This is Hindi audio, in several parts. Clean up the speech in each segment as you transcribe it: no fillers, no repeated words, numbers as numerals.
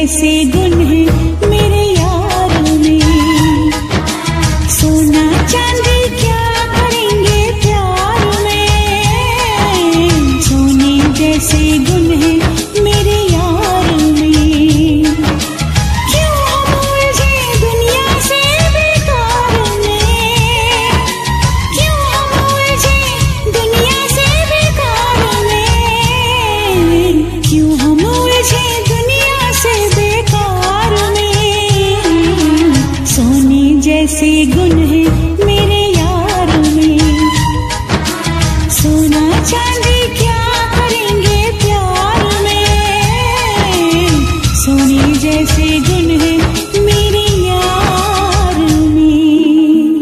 जैसे गुण है मेरे यार में। सोना चांदी क्या करेंगे प्यार में, सोने जैसे गुण है मेरे यार में। क्यों हम उलझे दुनिया से बेकार में, क्यों हम उलझे दुनिया से बेकार में, क्यों हम उलझे दुनिया से बेकार में। सोने जैसे गुण है मेरे यार में, सोना चांदी क्या करेंगे प्यार में, सोने जैसे गुण है मेरे यार में।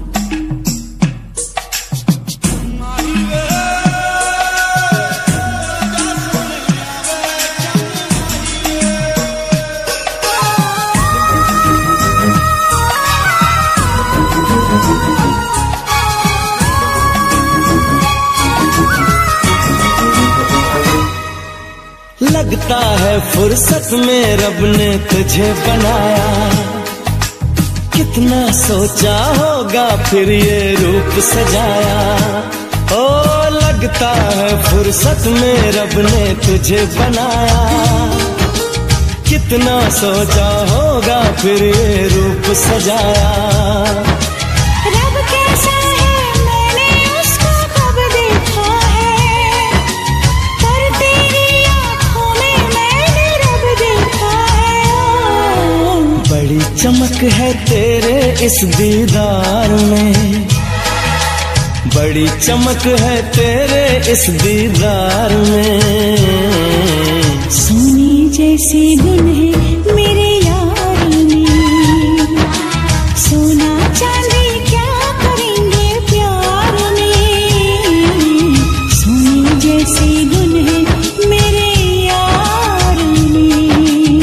लगता है फुर्सत में रब ने तुझे बनाया, कितना सोचा होगा फिर ये रूप सजाया। ओ लगता है फुर्सत में रब ने तुझे बनाया, कितना सोचा होगा फिर ये रूप सजाया। रब कैसा है मैंने उसको कब देखा है, पर तेरी आँखों में मैंने रब देखा है। बड़ी चमक है तेरे इस दीदार में, बड़ी चमक है तेरे इस दीदार में। सोने जैसे गुण है मेरे यार में, सोना चांदी क्या करेंगे प्यार में, सोने जैसे गुण है मेरे यार में।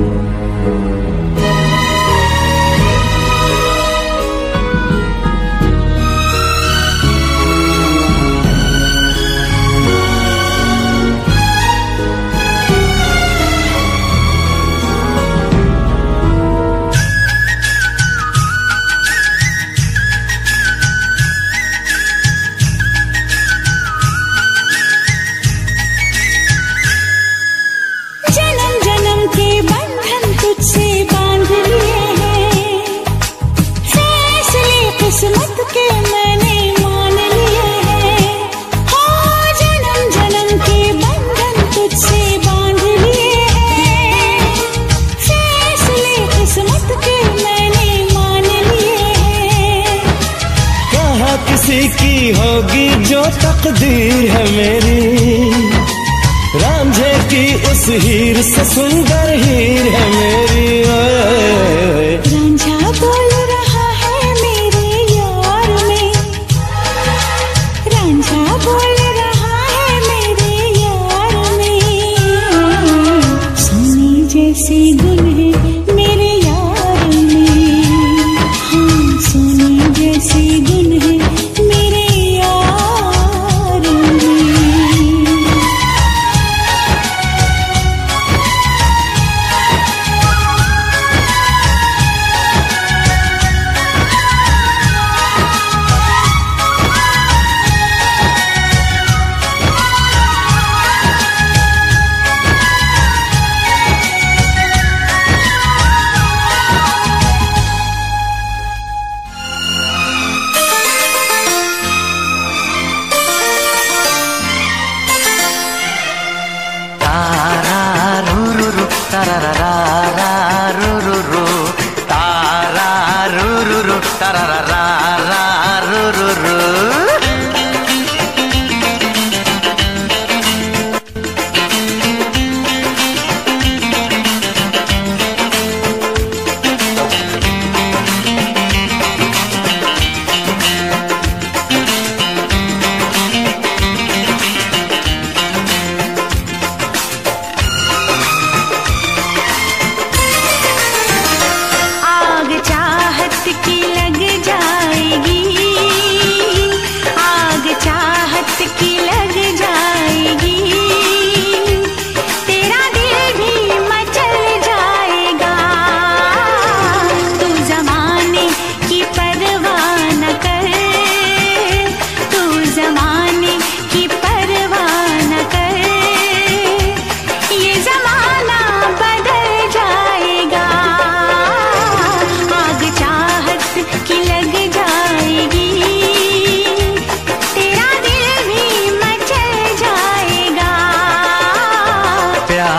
जन्म जन्म के बंधन तुझसे बांध लिए हैं, फैसले किस्मत के मैंने मान लिए हैं। हो जन्म जन्म के बंधन तुझसे बांध लिए हैं, फैसले किस्मत के मैंने मान लिए हैं। कहाँ किसी की होगी जो तकदीर है मेरी, रांझे की उस हीर से सुंदर हीर है मेरी। ओए रांझा बोल रहा है मेरे यार में, रांझा बोल रहा है मेरे यार में। सोने जैसे गुण है मेरे यार में, हाँ सोने जैसे गुण है मेरे यार में।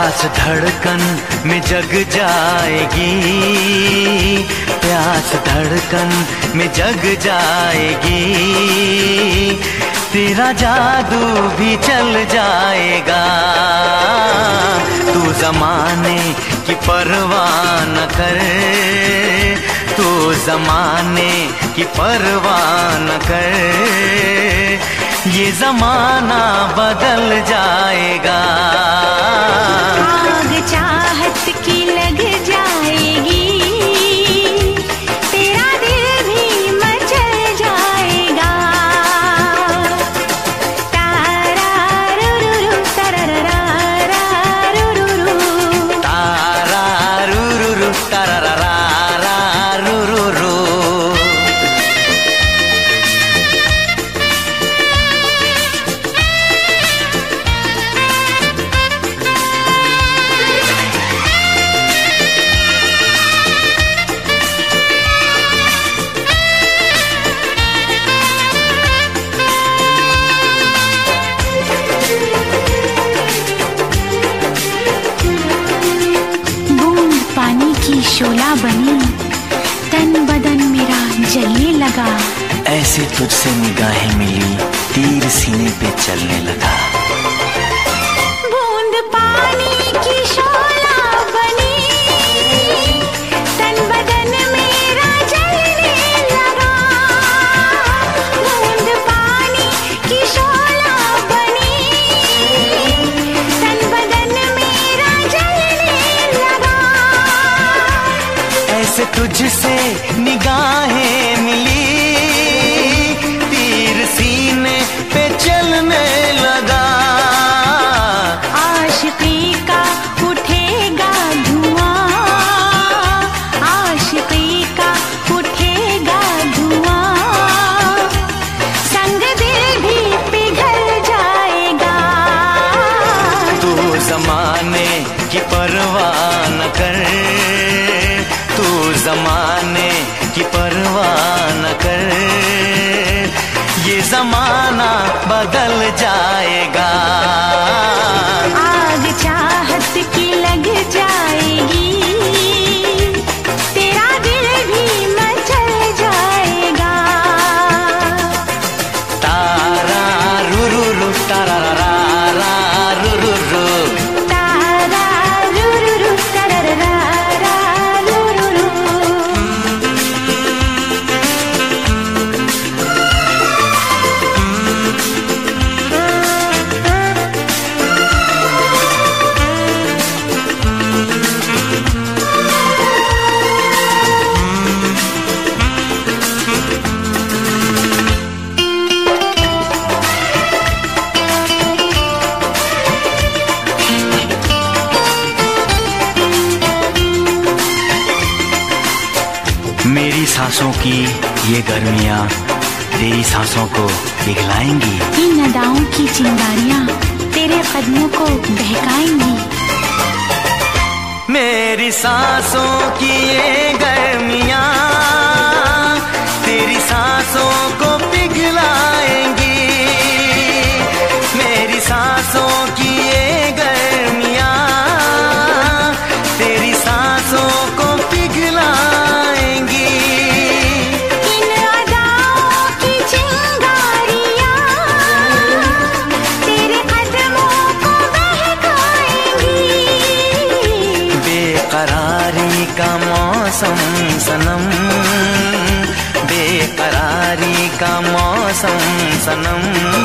प्यास धड़कन में जग जाएगी, प्यास धड़कन में जग जाएगी, तेरा जादू भी चल जाएगा। तू ज़माने की परवाह न कर, तू ज़माने की परवाह न कर, ये ज़माना बदल जाएगा। आग चाहत की लग जाएगी, तेरा दिल भी मचल जाएगा। तारा रुरुरु तरररा रुरुरु, तारा रुरुरु तरररा रुरुरु। शोला बनी, तन बदन मेरा जलने लगा। ऐसे तुझसे निगाहें मिली, तीर सीने पे चलने लगा। बूंद पानी की शोला बनी, तन बदन मेरा जलने लगा। बूंद पानी की शोला बनी, तन बदन मेरा जलने लगा। ऐसे तुझसे निगाहें मिली, तीर सीने पे चलने लगा। आशिकी का उठेगा धुआं, आशिकी का उठेगा धुआं, संग दिल भी पिघल जाएगा। तू ज़माने की परवाह न कर, तू ज़माने की परवाह न कर, ये ज़माना बदल जाएगा। आग चाहत की लग जाएगी, तेरा दिल भी मचल जाएगा। तारा रुरुरु तरररा रुरुरु, तारा रुरुरु तरररा रुरुरु। मेरी सांसों की ये गर्मियाँ तेरी सांसों को पिघलाएंगी। इन अदाओं की चिंगारियां तेरे कदमों को बहकाएंगी। मेरी सांसों की ये गर्मियाँ तेरी सांसों को पिघलाएंगी। मेरी सांसों की ये गर्मियाँ तेरी सांसों को पिघलाएंगी। इन अदाओं की चिंगारियां तेरे कदमों को बहकाएंगी। बेकरारी का मौसम सनम, बेकरारी का मौसम सनम,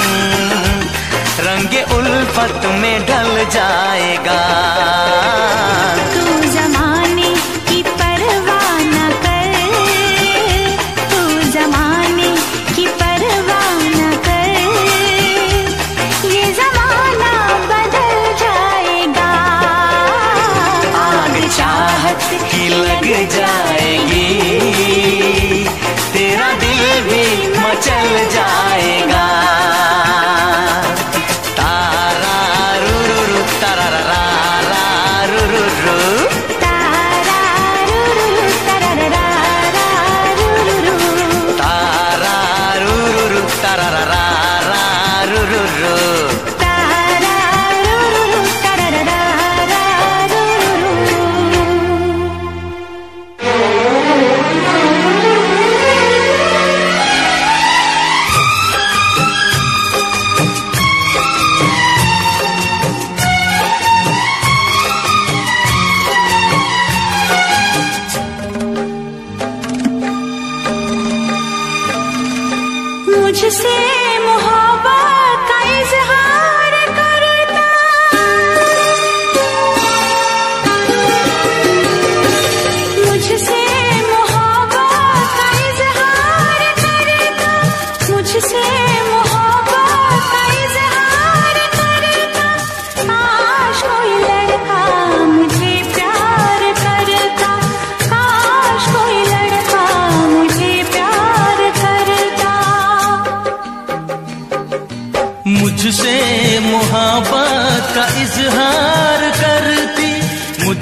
रंगे उल्फत में ढल जाएगा। तू ज़माने की परवाह न कर, तू ज़माने की परवाह न कर, ये ज़माना बदल जाएगा। आग चाहत की लग जाएगी, तेरा दिल भी मचल जाएगा। तारा रुरुरु तरररा रुरुरु, तारा रुरुरु तरररा रुरुरु, तारा रुरुरु तरररा रुरुरु, तारा रुरुरु तरररा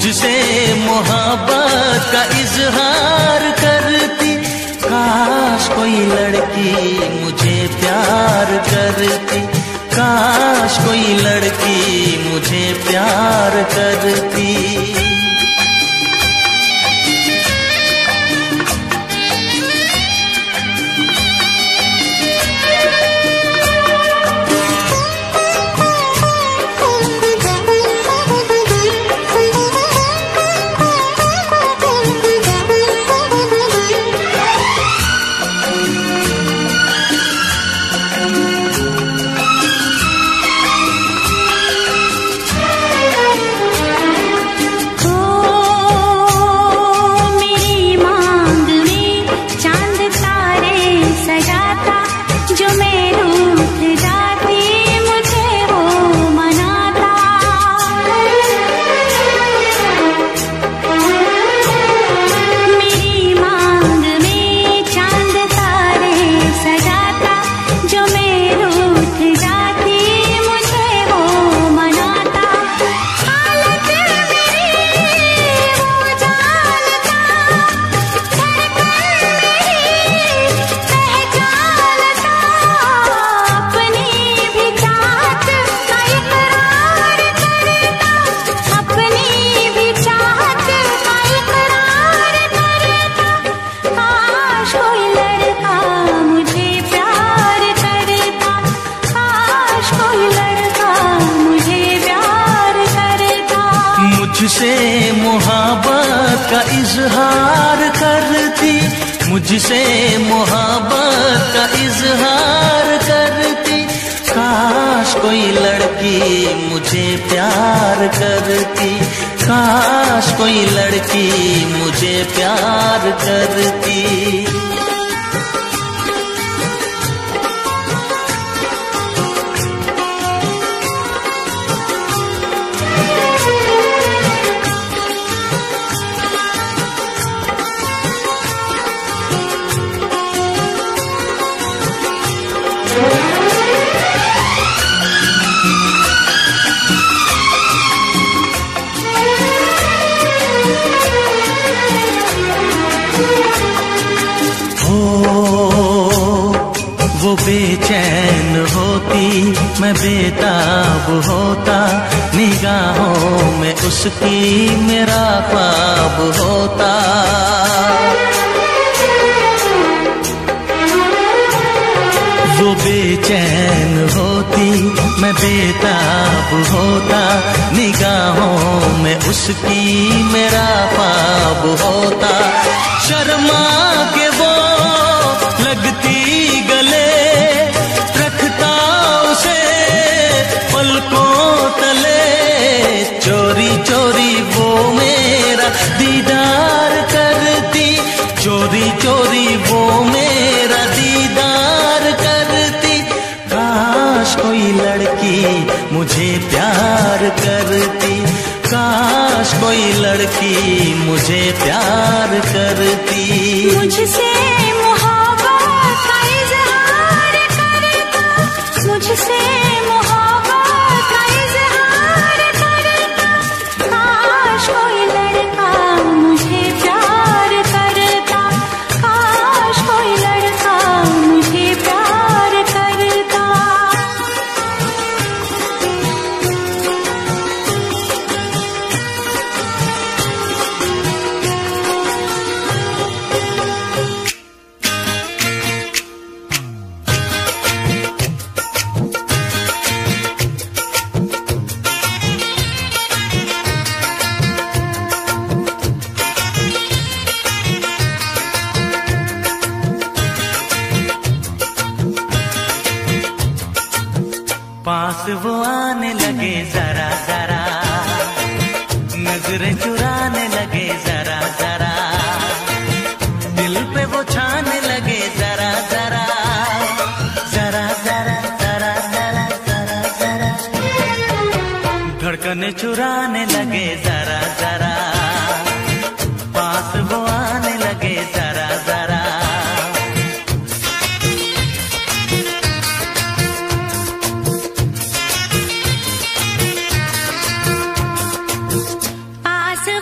मुझसे मोहब्बत का इजहार करती, काश कोई लड़की मुझे प्यार करती, काश कोई लड़की मुझे प्यार करती। मुझसे मोहब्बत का इजहार करती, मुझसे मोहब्बत का इजहार करती, काश कोई लड़की मुझे प्यार करती, काश कोई लड़की मुझे प्यार करती। वो बेचैन होती, मैं बेताब होता, निगाहों में उसकी मेरा ख्वाब होता। वो बेचैन होती, मैं बेताब होता, निगाहों में उसकी मेरा ख्वाब होता। शर्मा के वो लगती गले, रखता उसे पलकों तले, चोरी चोरी वो मेरा दीदार करती, चोरी चोरी वो मेरा दीदार करती। काश कोई लड़की मुझे प्यार करती, काश कोई लड़की मुझे प्यार करती। मुझसे मोहब्बत का इजहार करता, मुझसे मोहब्बत का इजहार करता, काश कोई लड़का मुझे प्यार करता, काश कोई लड़का मुझे प्यार करता। पास वो आने लगे जरा जरा, नजरें चुराने लगे जरा जरा, दिल पे वो छाने लगे जरा जरा, जरा जरा जरा जरा जरा जरा, धड़कने चुराने लगे जरा जरा, पास वो आने लगे जरा जरा। पास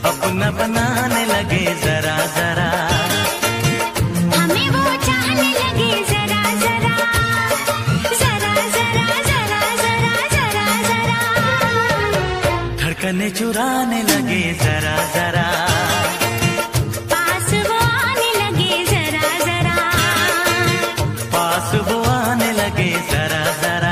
अपना बनाने लगे जरा जरा, हमें वो चाहने लगे जरा जरा, जरा जरा जरा जरा जरा जरा, धड़कने चुराने लगे जरा जरा, पास वो आने लगे जरा जरा, पास वो आने लगे जरा जरा।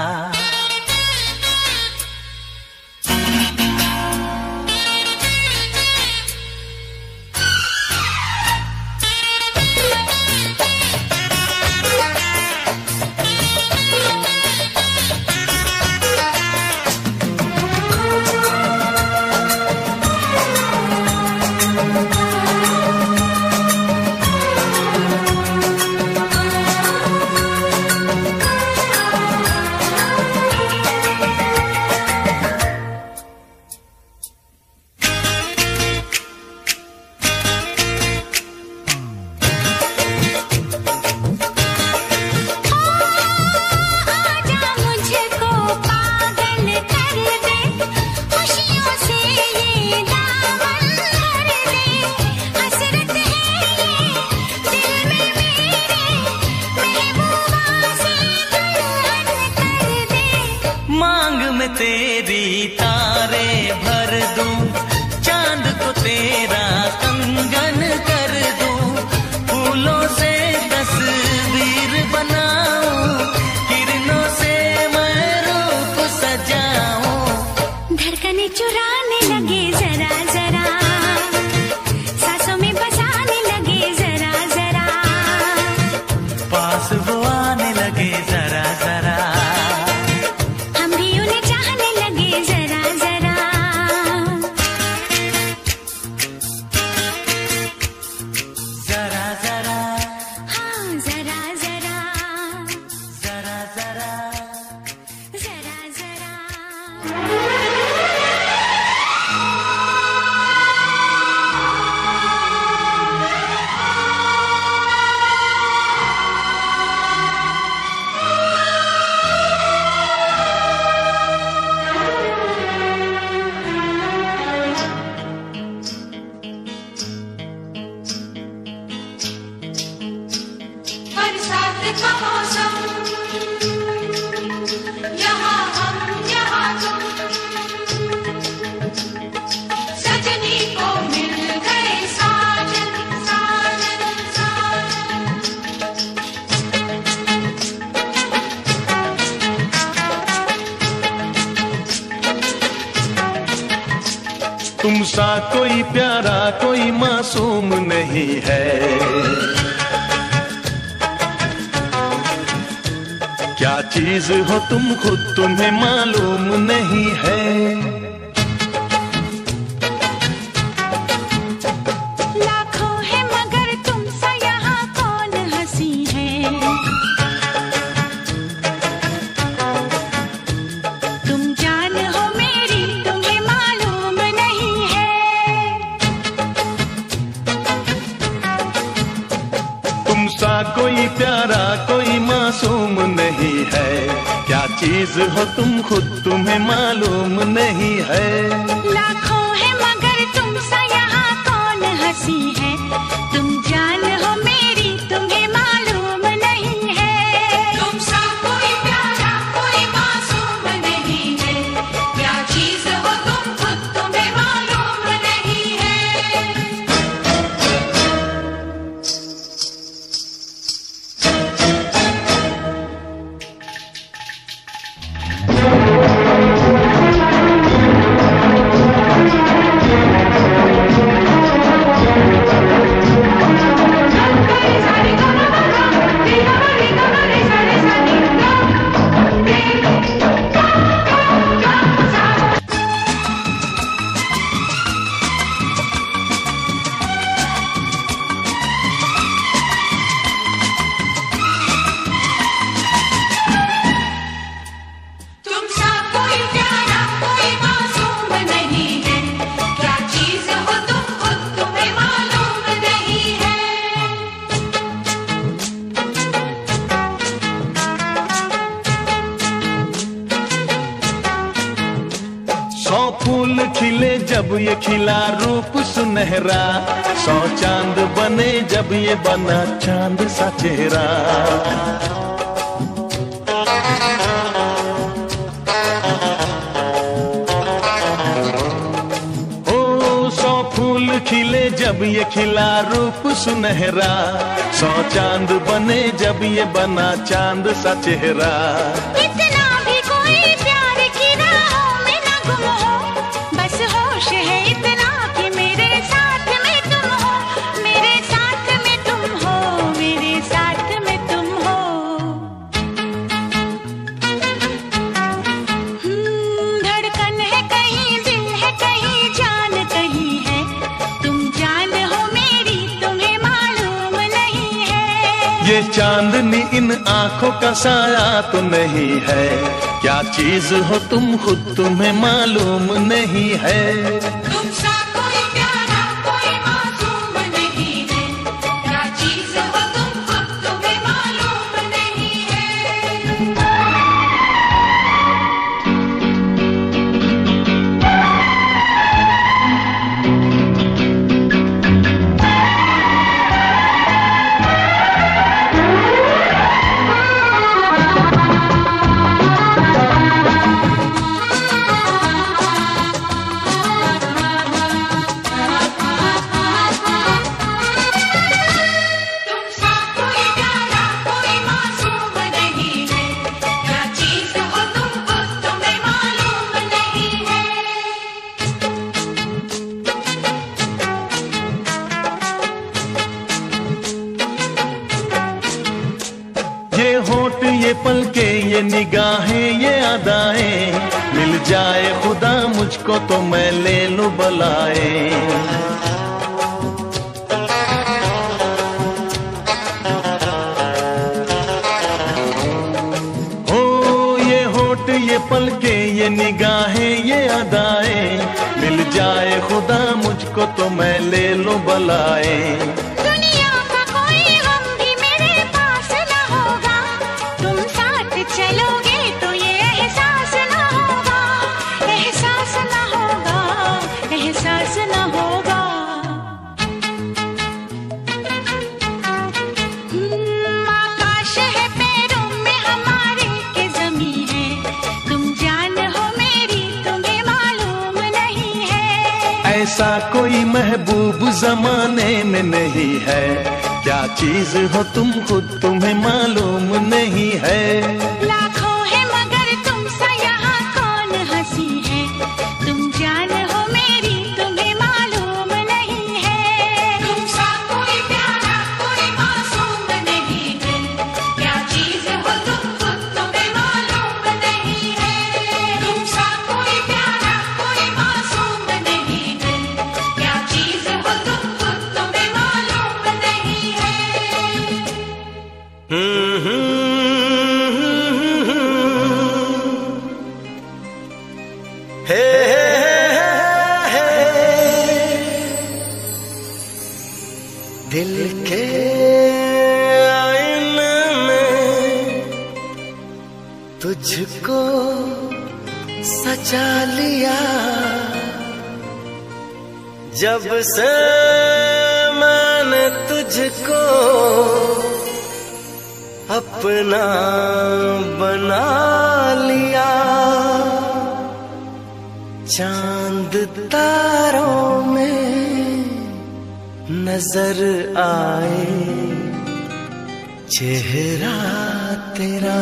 में तेरी तारे भर दूं, चांद को तेरा कंगन कर दूं, फूलों से तस्वीर बनाऊं, किरणों से मैं रूप सजाऊं। धड़कने चुराने लगे जरा जरा, सांसों में बसाने लगे जरा जरा, पास वो आने लगे जरा जरा, हम भी उन्हें चाहने लगे जरा जरा। जरा जरा, हाँ जरा जरा, जरा जरा, जरा जरा। बरसात का मौसम, यहाँ हम यहाँ तुम, सजनी को मिल गए साजन साजन साजन। तुम सा कोई प्यारा कोई मासूम नहीं है, क्या चीज हो तुम खुद तुम्हें मालूम नहीं है। लाखों है मगर तुम सा यहाँ कौन हंसी है, तुम जान हो मेरी तुम्हें मालूम नहीं है। तुम सा कोई प्यारा कोई मासूम नहीं है, क्या चीज हो तुम खुद तुम्हें मालूम नहीं है। लाखों है मगर तुम सा यहाँ कौन हंसी है, तुम जान हो मेरी तुम्हें मालूम नहीं है। तुम सा कोई प्यारा कोई मासूम नहीं है, क्या चीज हो तुम खुद तुम्हें मालूम नहीं है। ये खिला रूप सुनहरा, 100 चांद बने जब ये बना चांद सा चेहरा। ओ 100 फूल खिले जब ये खिला रूप सुनहरा, 100 चांद बने जब ये बना चांद सा चेहरा। इतना भी कोई प्यार की राहों में ना गुम हो, बस होश है इतना कि मेरे साथ में तुम हो, मेरे साथ में तुम हो, मेरे साथ में तुम हो। धड़कन है कहीं, दिल है कहीं, जान कहीं है, तुम जान हो मेरी, तुम्हें मालूम नहीं है। ये चांदनी इन आंखों का साया तो नहीं है, क्या चीज हो तुम खुद तुम्हें मालूम नहीं है। तुमसा कोई प्यारा कोई मासूम नहीं है, क्या चीज हो तुम खुद तुम्हें मालूम नहीं है। तुमसा कोई प्यारा कोई मासूम नहीं है, क्या चीज हो तुम खुद तुम्हें मालूम नहीं है। ये होठ ये पलके ये निगाहें ये अदाएं, मिल जाए खुदा मुझको तो मैं ले लूं बलाए। ये होठ ये पलके ये निगाहें ये अदाएं, मिल जाए खुदा मुझको तो मैं ले लूं बलाए। दुनिया का कोई गम भी मेरे पास न होगा, तुम साथ चलोगे तो ये एहसास न होगा, एहसास न होगा, एहसास न होगा। आकाश है पैरों में हमारे के ज़मीं है, तुम जान हो मेरी, तुम्हें मालूम नहीं है। ऐसा कोई महबूब जमाने में नहीं है, क्या चीज हो तुम खुद तुम्हें मालूम नहीं है। लाखों है मगर तुमसा यहाँ कौन हंसी है, तुम जान हो मेरी, तुम्हें मालूम नहीं है। तुमसा कोई प्यारा कोई मासूम नहीं है, क्या चीज हो तुम खुद तुम्हें मालूम नहीं है। तुमसा कोई प्यारा कोई मासूम नहीं है, क्या चीज हो तुम खुद तुम्हें मालूम नहीं है। दिल के आईने में तुझको सजा लिया, जब से मैंने तुझको अपना बना लिया। चांद तारों में नजर आए चेहरा तेरा।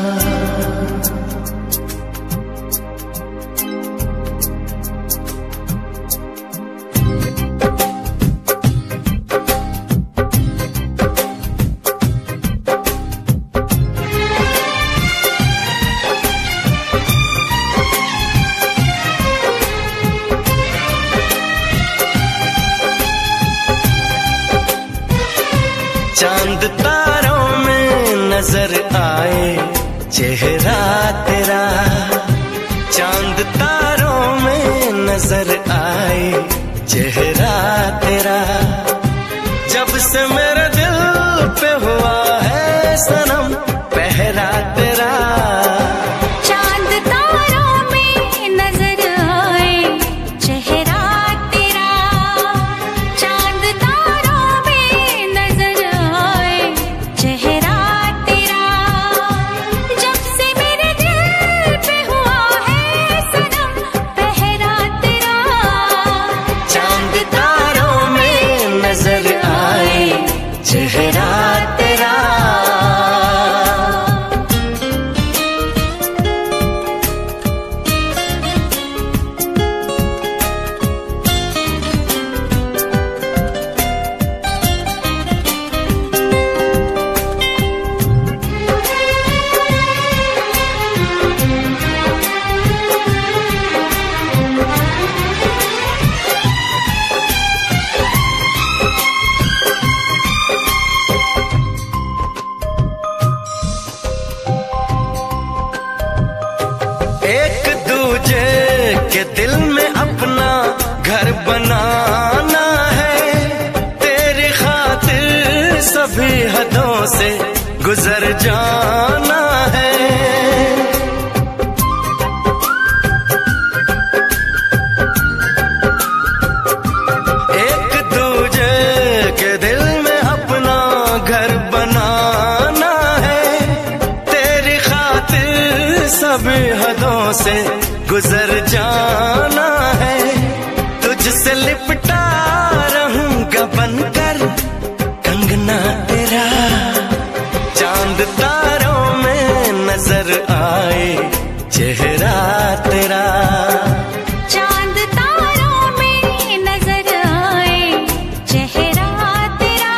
चांद तारों में नजर आए चेहरा तेरा, चांद तारों में नजर आए चेहरा तेरा। जब से मेरे दिल पे हुआ है सनम पहरा तेरा। चांद तारों में नजर आए चेहरा तेरा, के दिल में अपना घर बनाना है, तेरी खातिर सभी हदों से गुजर जाना है। एक दूजे के दिल में अपना घर बनाना है, तेरी खातिर सभी हदों से गुजर जाना है। तुझसे लिपटा रहूंगा बनकर कंगना तेरा, चांद तारों में नजर आए चेहरा तेरा। चांद तारों में नजर आए चेहरा तेरा।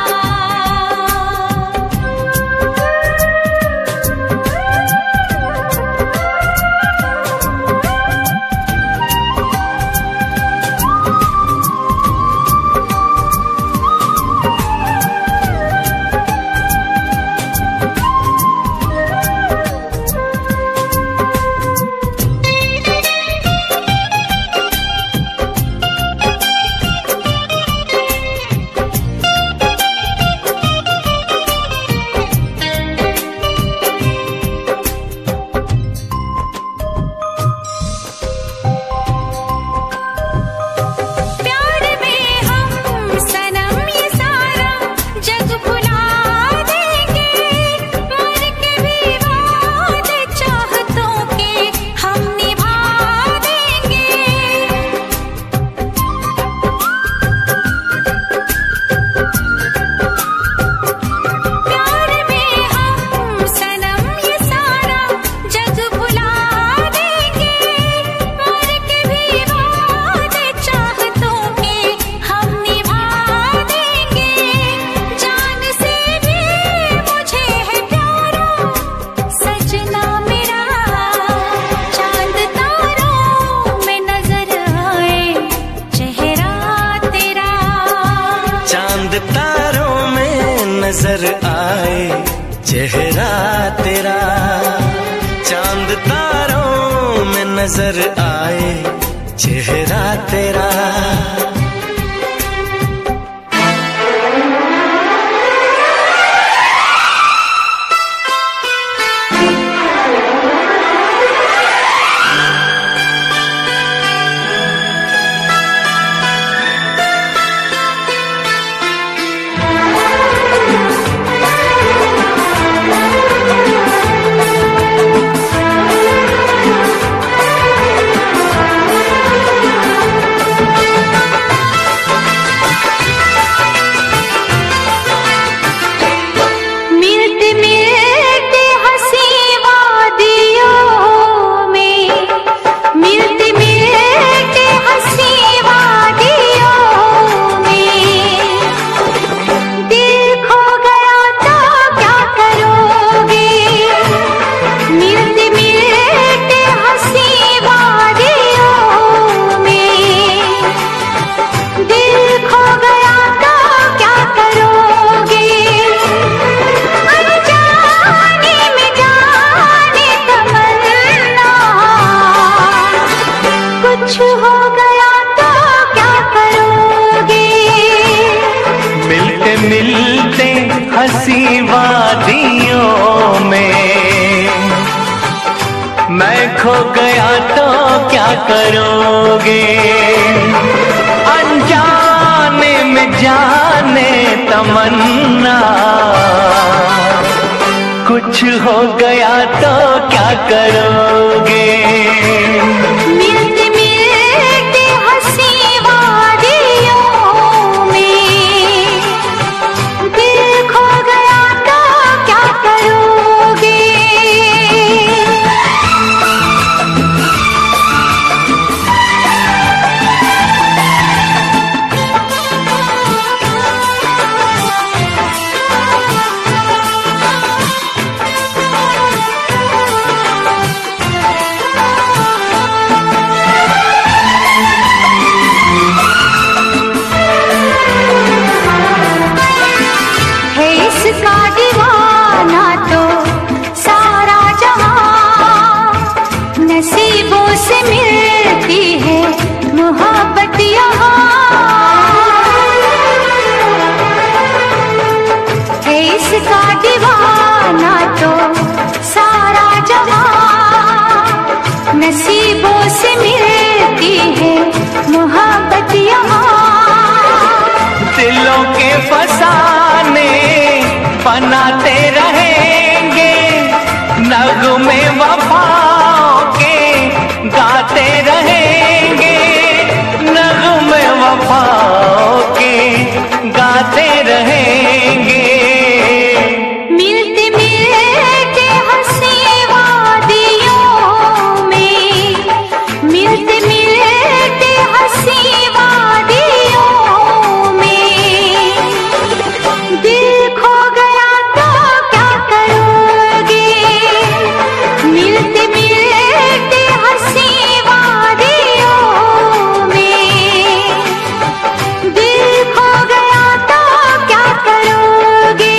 प्यार में हम सनम ये सारा जग भुला देंगे, मर के भी वादे चाहतों के हम निभा देंगे। प्यार में हम सनम ये सारा जग भुला देंगे, मर के भी वादे चाहतों के हम निभा देंगे। जान से भी मुझे है प्यारा सजना मेरा, चांद तारों में नजर आए चेहरा तेरा। चांद तारों में नजर आए चेहरा तेरा, चांद तारों में नजर आए चेहरा तेरा। मिलते मिलते हंसी वादियों में, मिलते मिलते हंसी वादियों में, दिल खो गया तो क्या करोगे। मिलते मिलते हंसी वादियों में, दिल खो गया तो क्या करोगे। अनजाने में जाने तमन्ना, कुछ हो गया तो क्या करोगे। मिलते मिलते हंसी वादियों में, मैं खो गया तो क्या करोगे। अनजाने में जाने तमन्ना, कुछ हो गया तो क्या करोगे। मिलते मिलते हंसी वादियों में, दिल खो गया तो क्या करोगे। फसाने बनाते रहेंगे, नगमे वफाओं के गाते रहेंगे, नगमे वफाओं के गाते रहेंगे। मिलते मिलते हंसी वादियों में, मिलते मिलते हंसी वादियों में, दिल खो गया तो क्या करोगे? मिलते मिलते हंसी वादियों में, दिल खो गया तो क्या करोगे?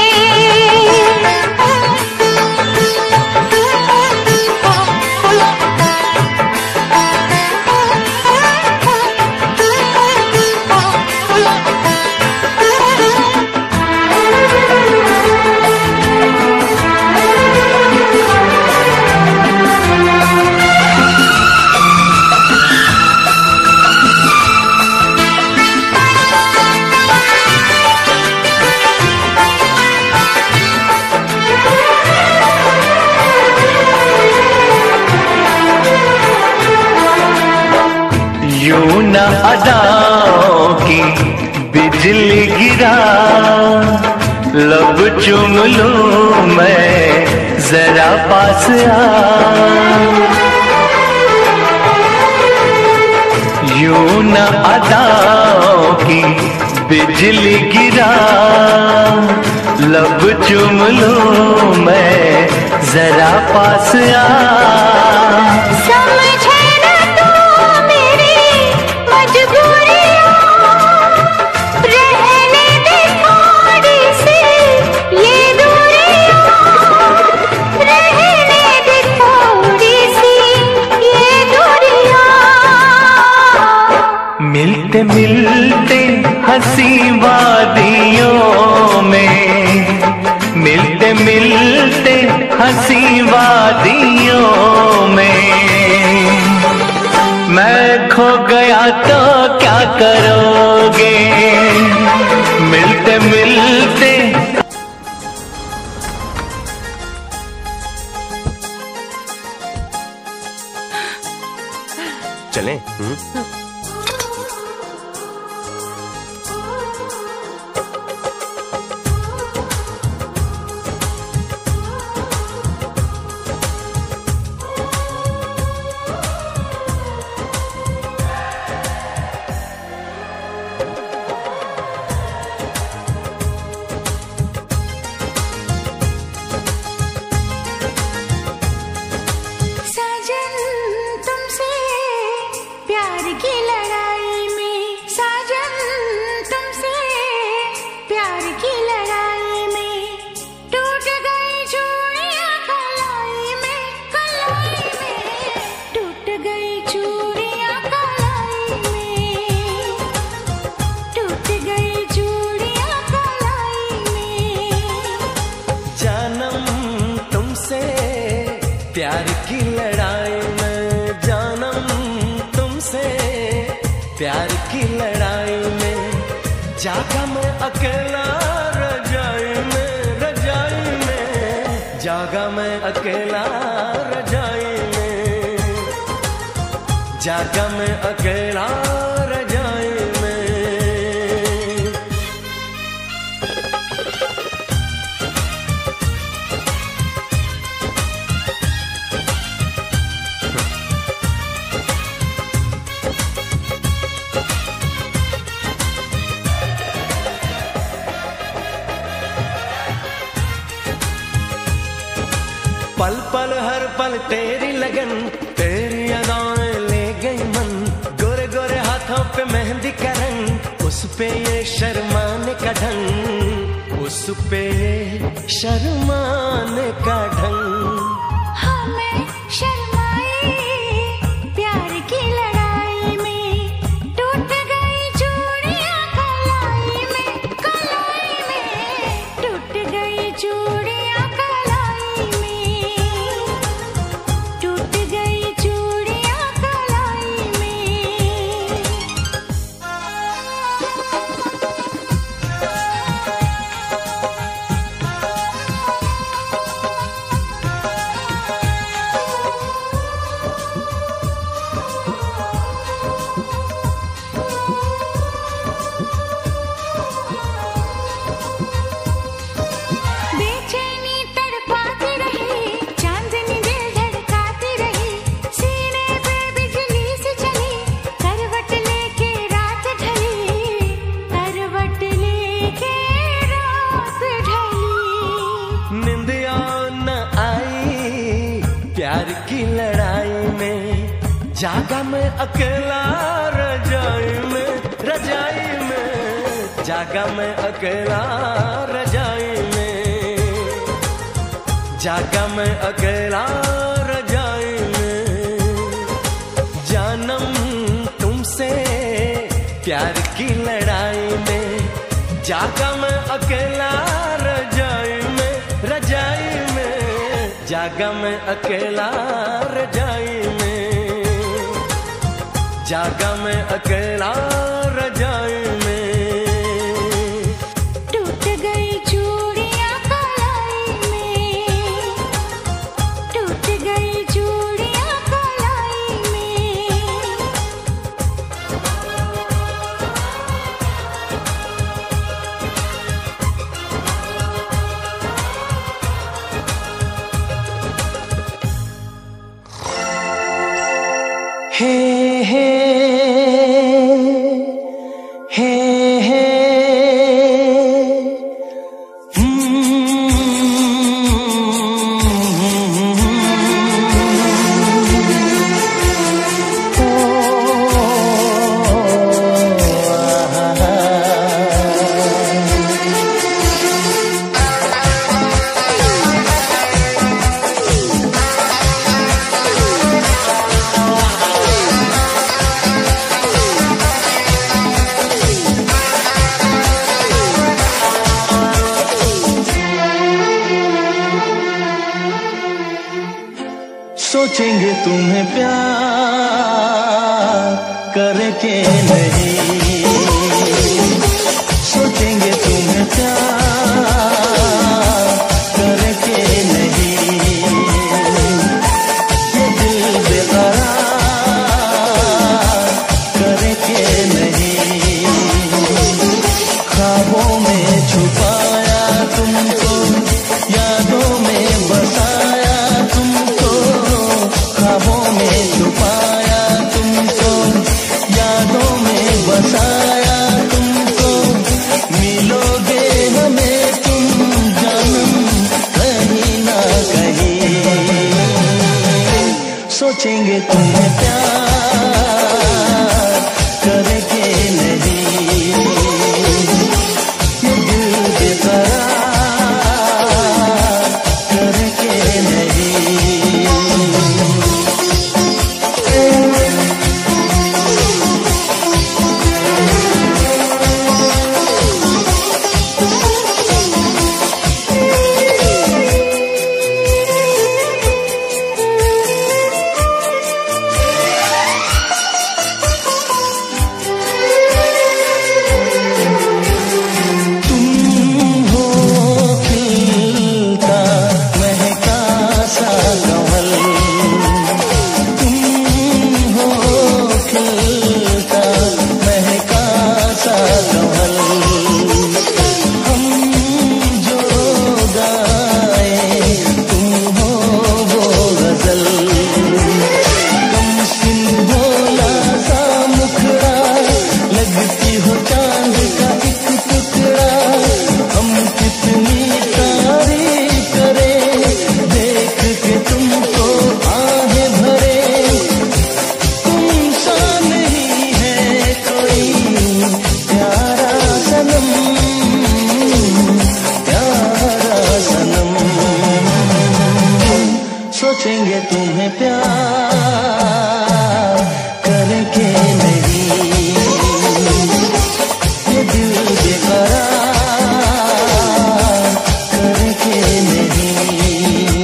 यूं न अदाओं की बिजली गिरा, लब चूम लूं मैं जरा पास आ। यूं न अदाओं की बिजली गिरा, लब चूम लूं मैं जरा पास आ। समझे न तू मेरी मजबूरियां, रहने दे थोड़ी सी ये दूरियां, रहने दे थोड़ी सी ये दूरियां। मिलते मिलते हंसी वादियों में, मिलते मिलते हंसी वादियों में, मैं खो गया तो क्या करोगे? मिलते मिलते चलें? साजन तुमसे प्यार की लड़ाई में, साजन तुमसे प्यार की लड़ाई में, टूट गई चूड़ियां कलाई में, कलाई में, टूट गई चूड़ियां कलाई में, टूट गई चूड़ियां कलाई में। जानम तुमसे प्यार की लड़ाई में, जानम तुमसे प्यार की लड़ाई में, जागा मैं अकेला रजाई में, रजाई में, जागा मैं अकेला रजाई में, जागा मैं अकेला रजाई में। पल पल हर पल तेरी लगन, तेरी अदाएं ले गई मन, गोरे गोरे हाथों पे मेहंदी का रंग, उस पे ये शर्माने का ढंग, उस पे ये शर्माने का ढंग। हमें शर्माए प्यार की लड़ाई में, टूट गई चूड़ियां कलाई में, कलाई में, टूट गई चूड़ियां कलाई में, टूट गई चूड़ियां कलाई में। की लड़ाई में जागा मैं अकेला रजाई में, रजाई में जागा मैं अकेला रजाई में, जागा मैं अकेला रजाई में। जानम तुमसे प्यार की लड़ाई में जागा मैं अकेला रजाई में, रजाई में जागा मैं अकेला रजाई में, जागा मैं अकेला रजाई में। टूट गई चूड़ियां कलाई में, टूट गई चूड़ियां कलाई में। हे हे हे हे सोचेंगे तुम्हें प्यार करके नहीं, सोचेंगे तुम्हें प्यार करके नहीं। ये दिल बेकरार करके नहीं, ख्वाबों में छुपाया तुमको, यादों में बसाया तुमको, ख्वाबों में छुपाया तुमको, यादों में बसाया तुमको। मिलोगे हमें तुम जन्म कहीं ना कहीं, सोचेंगे तुम्हें प्यार करके नहीं। ये दिल बेकरार करके नहीं। सोचेंगे तुम्हें प्यार करके नहीं। ये दिल बेकरार करके नहीं।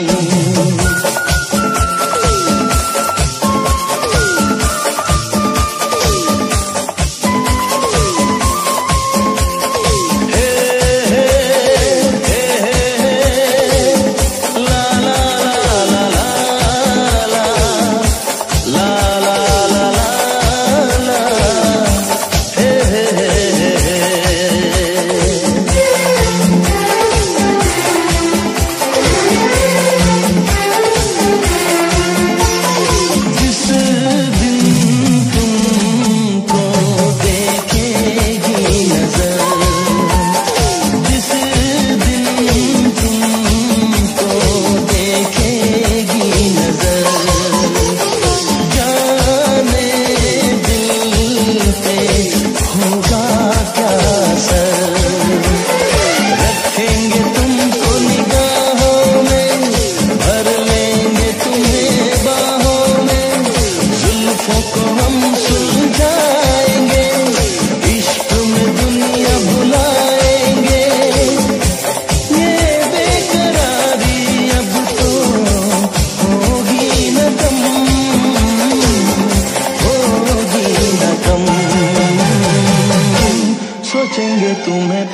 सोचेंगे तुम्हें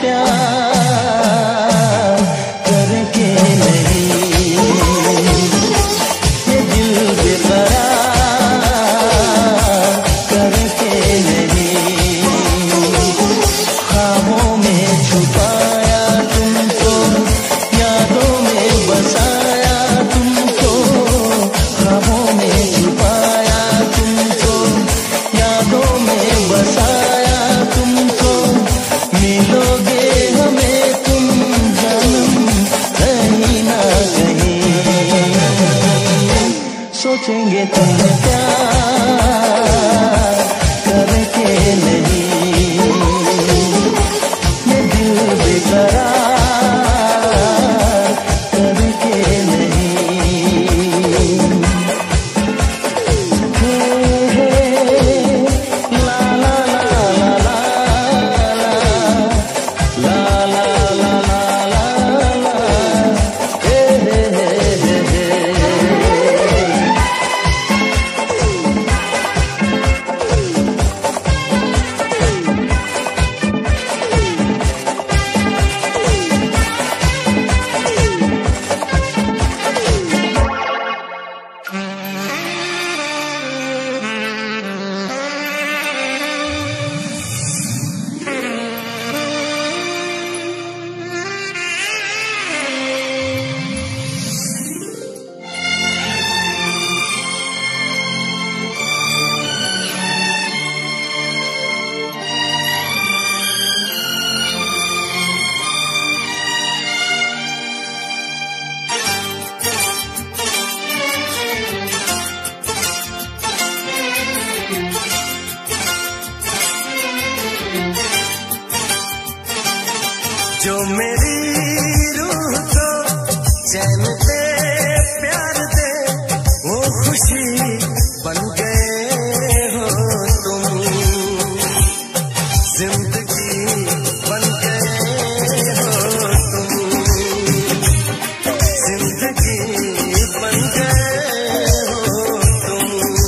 प्यार करके नहीं, ये दिल बेकरार करके नहीं, ख्वाबों में छुपाया तुमको, यादों में बसाया तुमको, ख्वाबों में छुपाया तुमको, यादों में बसाया तुमको, मिलोगे हमें तुम जन्म कहीं ना कहीं, सोचेंगे तुम्हें प्यार करके नहीं, ये दिल बेकरार करके नहीं। ला ला ला ला ला ला ला ला ला ला, हे हे हे हे हे। जो मेरी रूह को चैन दे प्यार दे, वो खुशी बन गए हो तुम, जिंदगी बन गए हो तुम, जिंदगी बन गए हो तुम।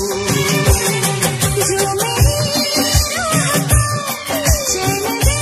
जो मेरी रूह को चैन दे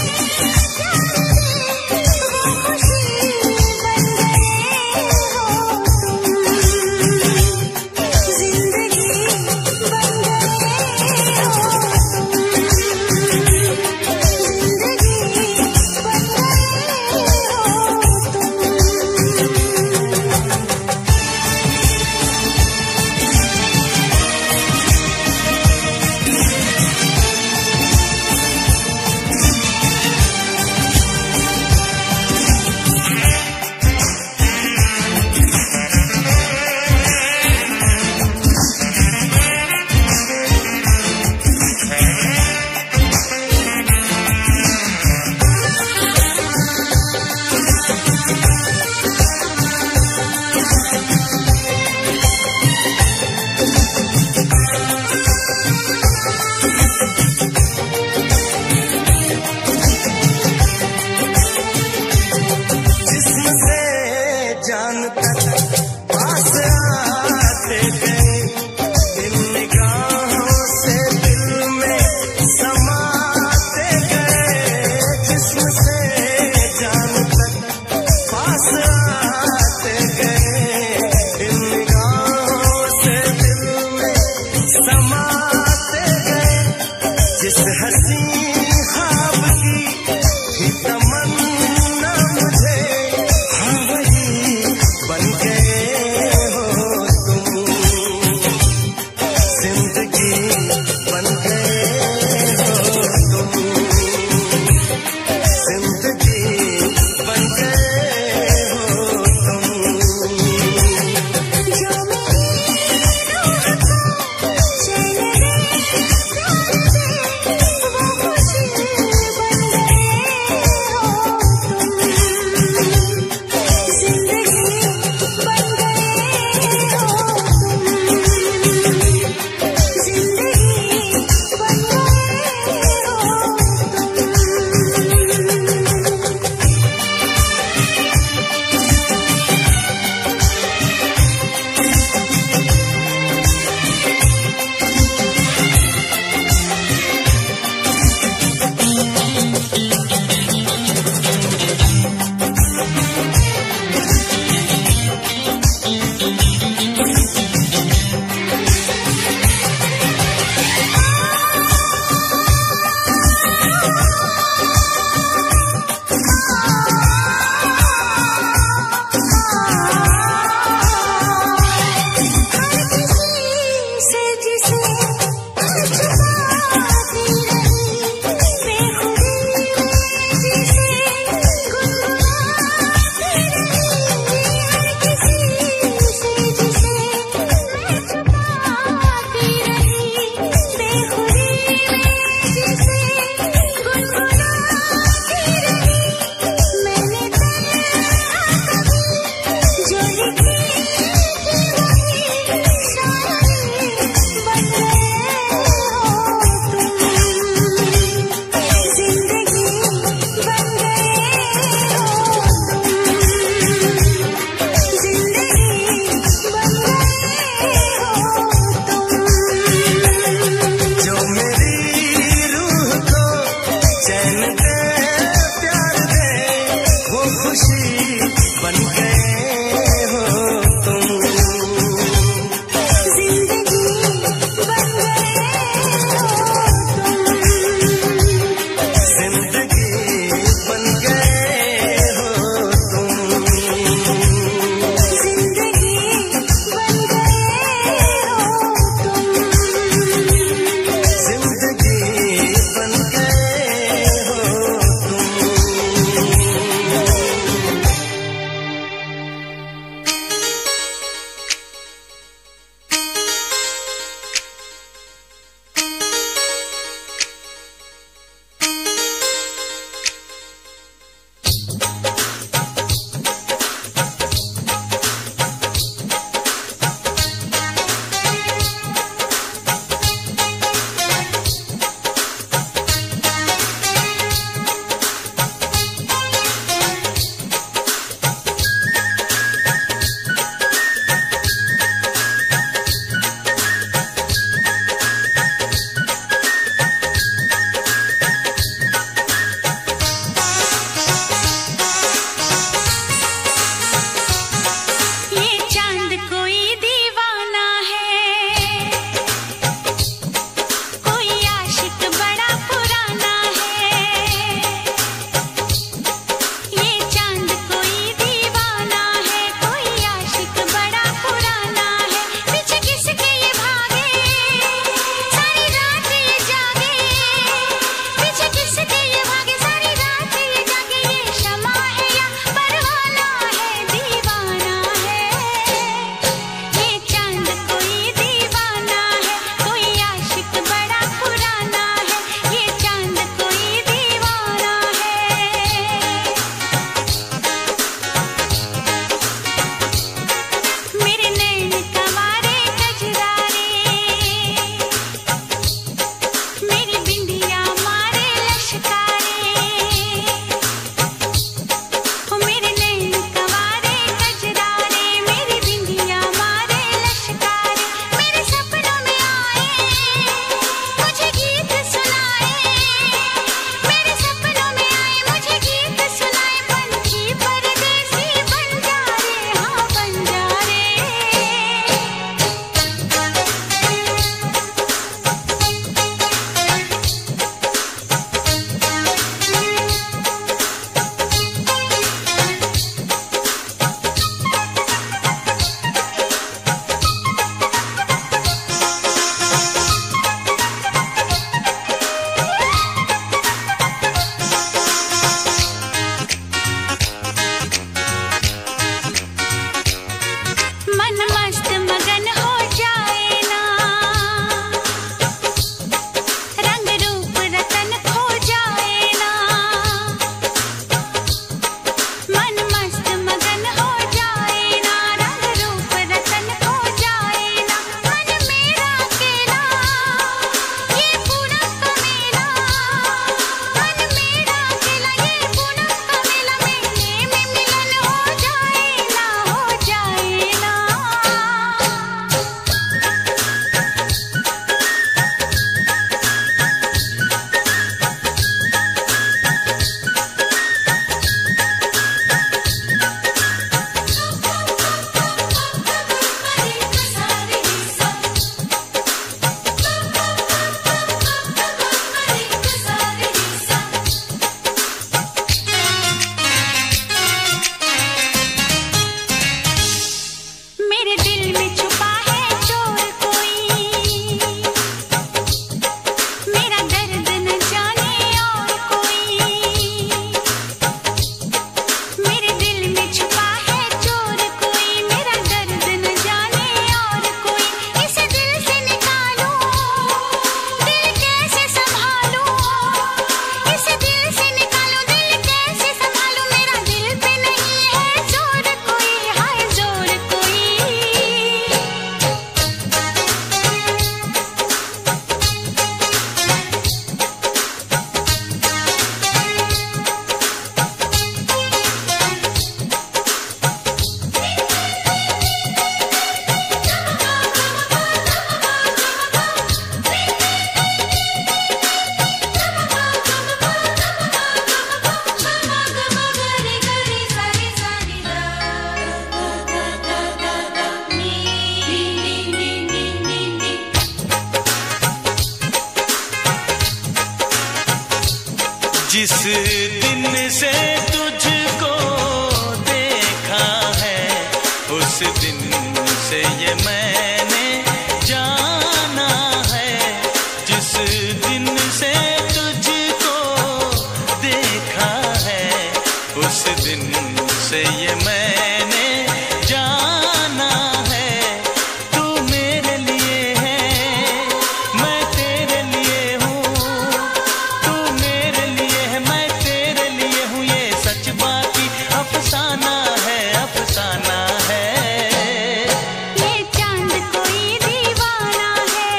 दिन से तुझको देखा है, उस दिन से ये मैंने जाना है। जिस दिन से तुझको देखा है, उस दिन से ये मैंने जाना है। तू मेरे लिए है, मैं तेरे लिए हूँ। तू मेरे लिए है, मैं तेरे लिए हूँ। ये सच बाकी अफसाना है, अफसाना है। ये चांद कोई दीवाना है,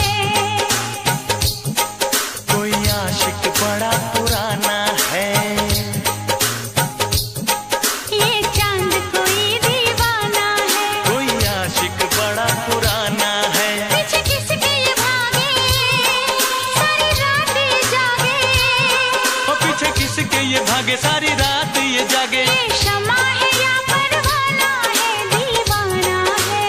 कोई आशिक बड़ा पुराना है। ये चांद कोई दीवाना है। कोई आशिक बड़ा पुराना है। पीछे किसके ये भागे, सारी रात ये जागे। और पीछे किसके ये भागे, सारी रात ये जागे। ये शमा है या परवाना है, दीवाना है।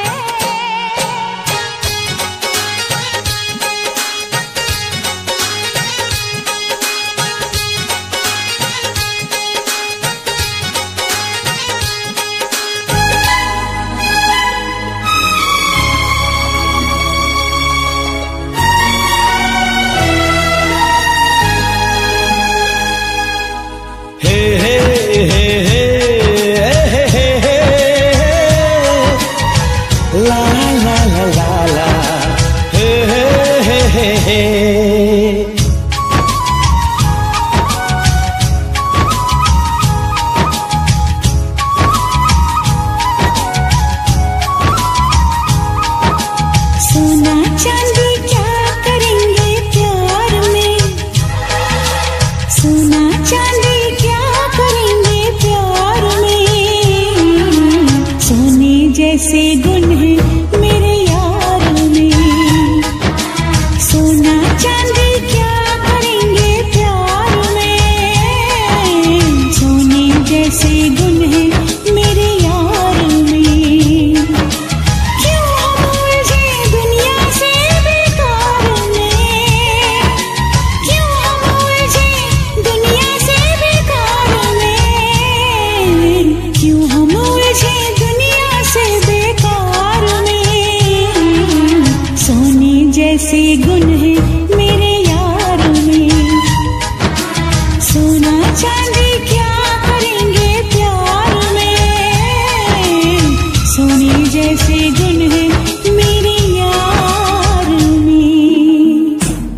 हे हे हे हे हे हे हे ला ला ला ला ला हे हे हे हे हे। सोना चांदी क्या करेंगे प्यार में, सोना चांदी क्या करेंगे प्यार में। सोने जैसे गुण है मेरे यार में, सोना चांदी क्या करेंगे प्यार में। सोने जैसे गुण है मेरे यार में। क्यों हम उलझे दुनिया से बेकार में, क्यों हम उलझे दुनिया से बेकार में। क्यों हम उलझे दुनिया से बेकार में। सोने जैसे गुण है मेरे यार में, सोना चांदी क्या करेंगे प्यार में। सोने जैसे गुण है मेरे यार में।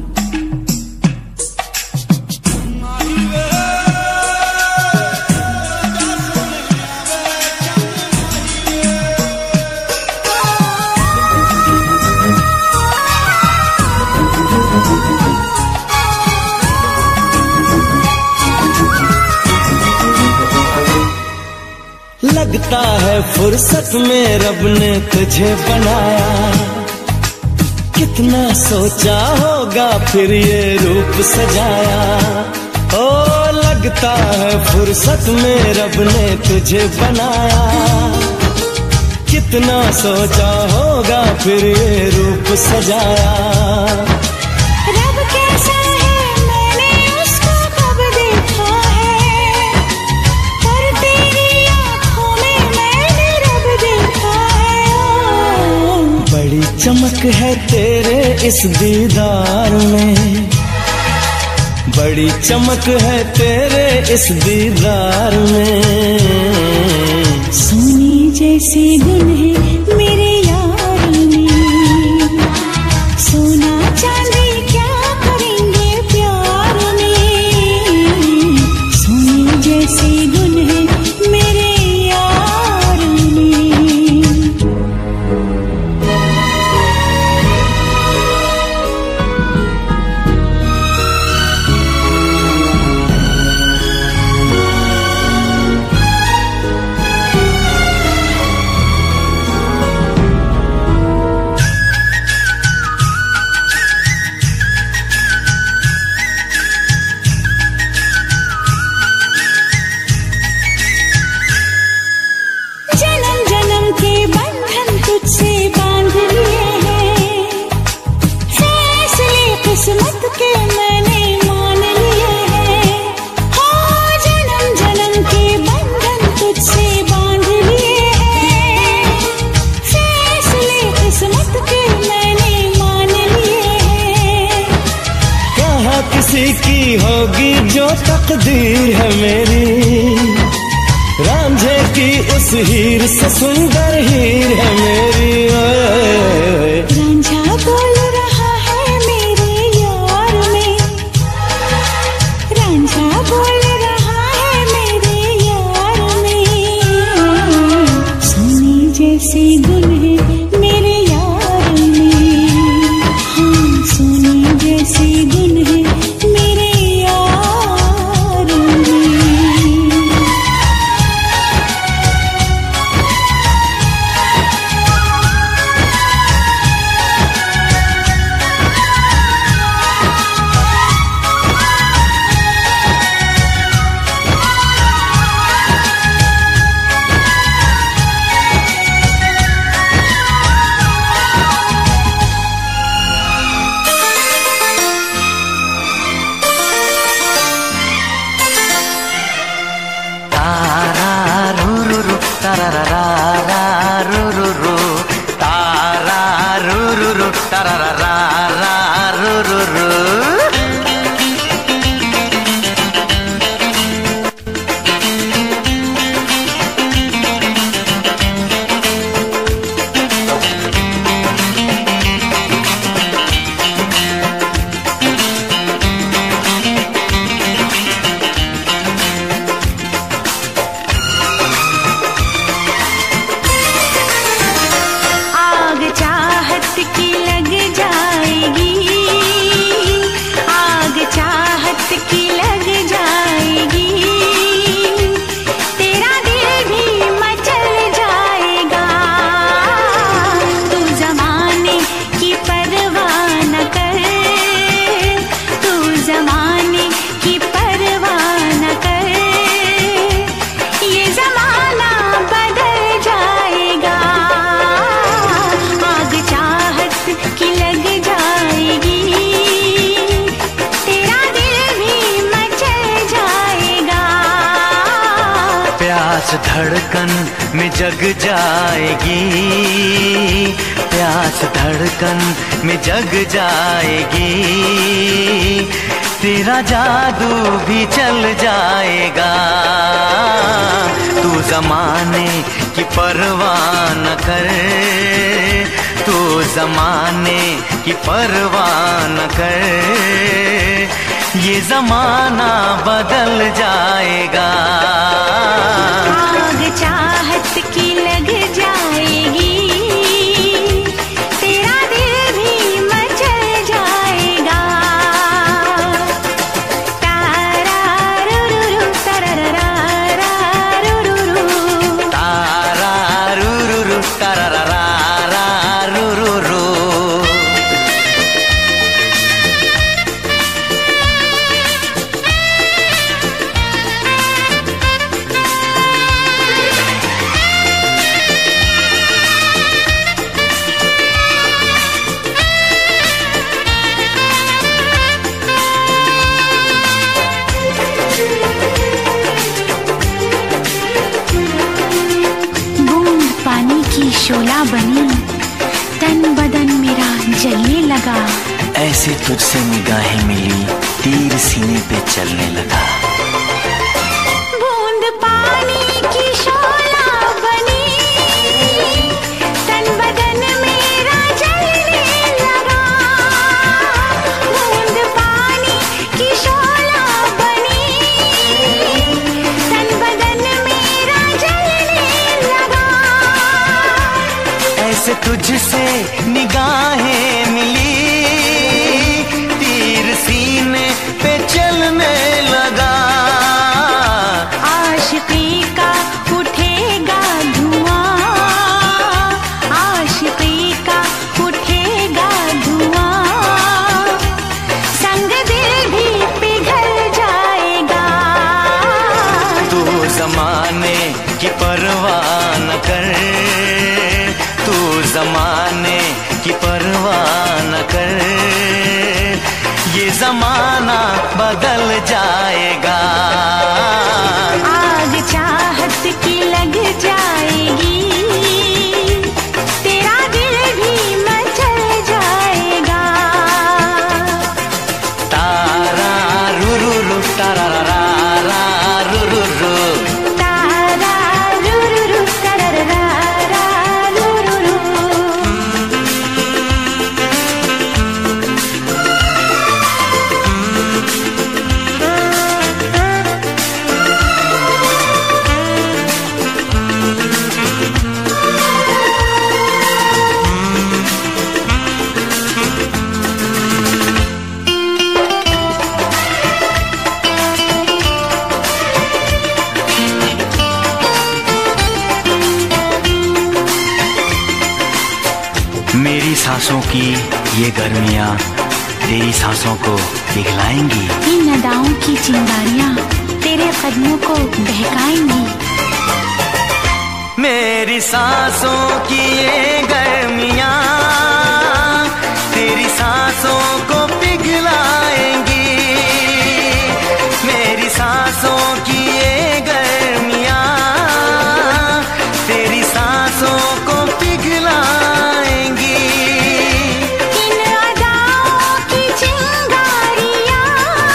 लगता है फुर्सत में रब ने तुझे बनाया, कितना सोचा होगा फिर ये रूप सजाया। ओ लगता है फुर्सत में रब ने तुझे बनाया, कितना सोचा होगा फिर ये रूप सजाया। रब कैसा है मैंने उसको कब देखा है, पर तेरी आँखों में मैंने रब देखा है। बड़ी चमक है तेरे इस दीदार में, बड़ी चमक है तेरे इस दीदार में। सोने जैसे गुण है मेरे यार में, सोना चांदी क्या करेंगे प्यार में। सोने जैसे गुण है मेरे यार में। जो तकदीर है मेरी, रांझे की उस हीर से सुंदर हीर है मेरी। रांझा बोल रहा है मेरे यार में, रांझा बोल रहा है मेरे यार में। सोने जैसे गुल है मेरे यार में, हाँ सोने जैसे गुल है मेरे यार में। धड़कन में जग जाएगी, प्यास धड़कन में जग जाएगी, तेरा जादू भी चल जाएगा। तू जमाने की परवाह न कर, तू जमाने की परवाह न कर, ये जमाना बदल जाएगा। आग चाहत की लग जाएगी, तेरा दिल भी मचल जाएगा। तारा रुरुरु तरररा रुरुरु, तारा रुरुरु तरररा रुरुरु। शोला बनी, तन बदन मेरा जलने लगा। ऐसे तुझसे निगाहें मिली, तीर सीने पे चलने लगा। बूंद पानी की शोला बनी, तन बदन मेरा जलने लगा। बूंद पानी की शोला बनी, तन बदन मेरा जलने लगा। ऐसे तुझसे निगाहें मिली, तीर सीने पे चलने लगा। आशिकी का उठेगा धुआं, आशिकी का उठेगा धुआं, संग दिल भी पिघल जाएगा। तू जमाने की परवाह न कर, तू जमाने की परवाह न कर, ये जमाना बदल जाएगा। आग चाहत की लग जाएगी, तेरा दिल भी मचल जाएगा। तारा रुरुरु तारा सांसों की ये गर्मियाँ तेरी सांसों को पिघलाएंगी। इन अदाओं की चिंगारियाँ तेरे कदमों को बहकाएंगी। मेरी सांसों की ये गर्मियाँ तेरी सांसों को पिघलाएंगी। मेरी सांसों की ये गर्मियाँ तेरी सांसों को पिघलाएंगी। इन अदाओं की चिंगारियाँ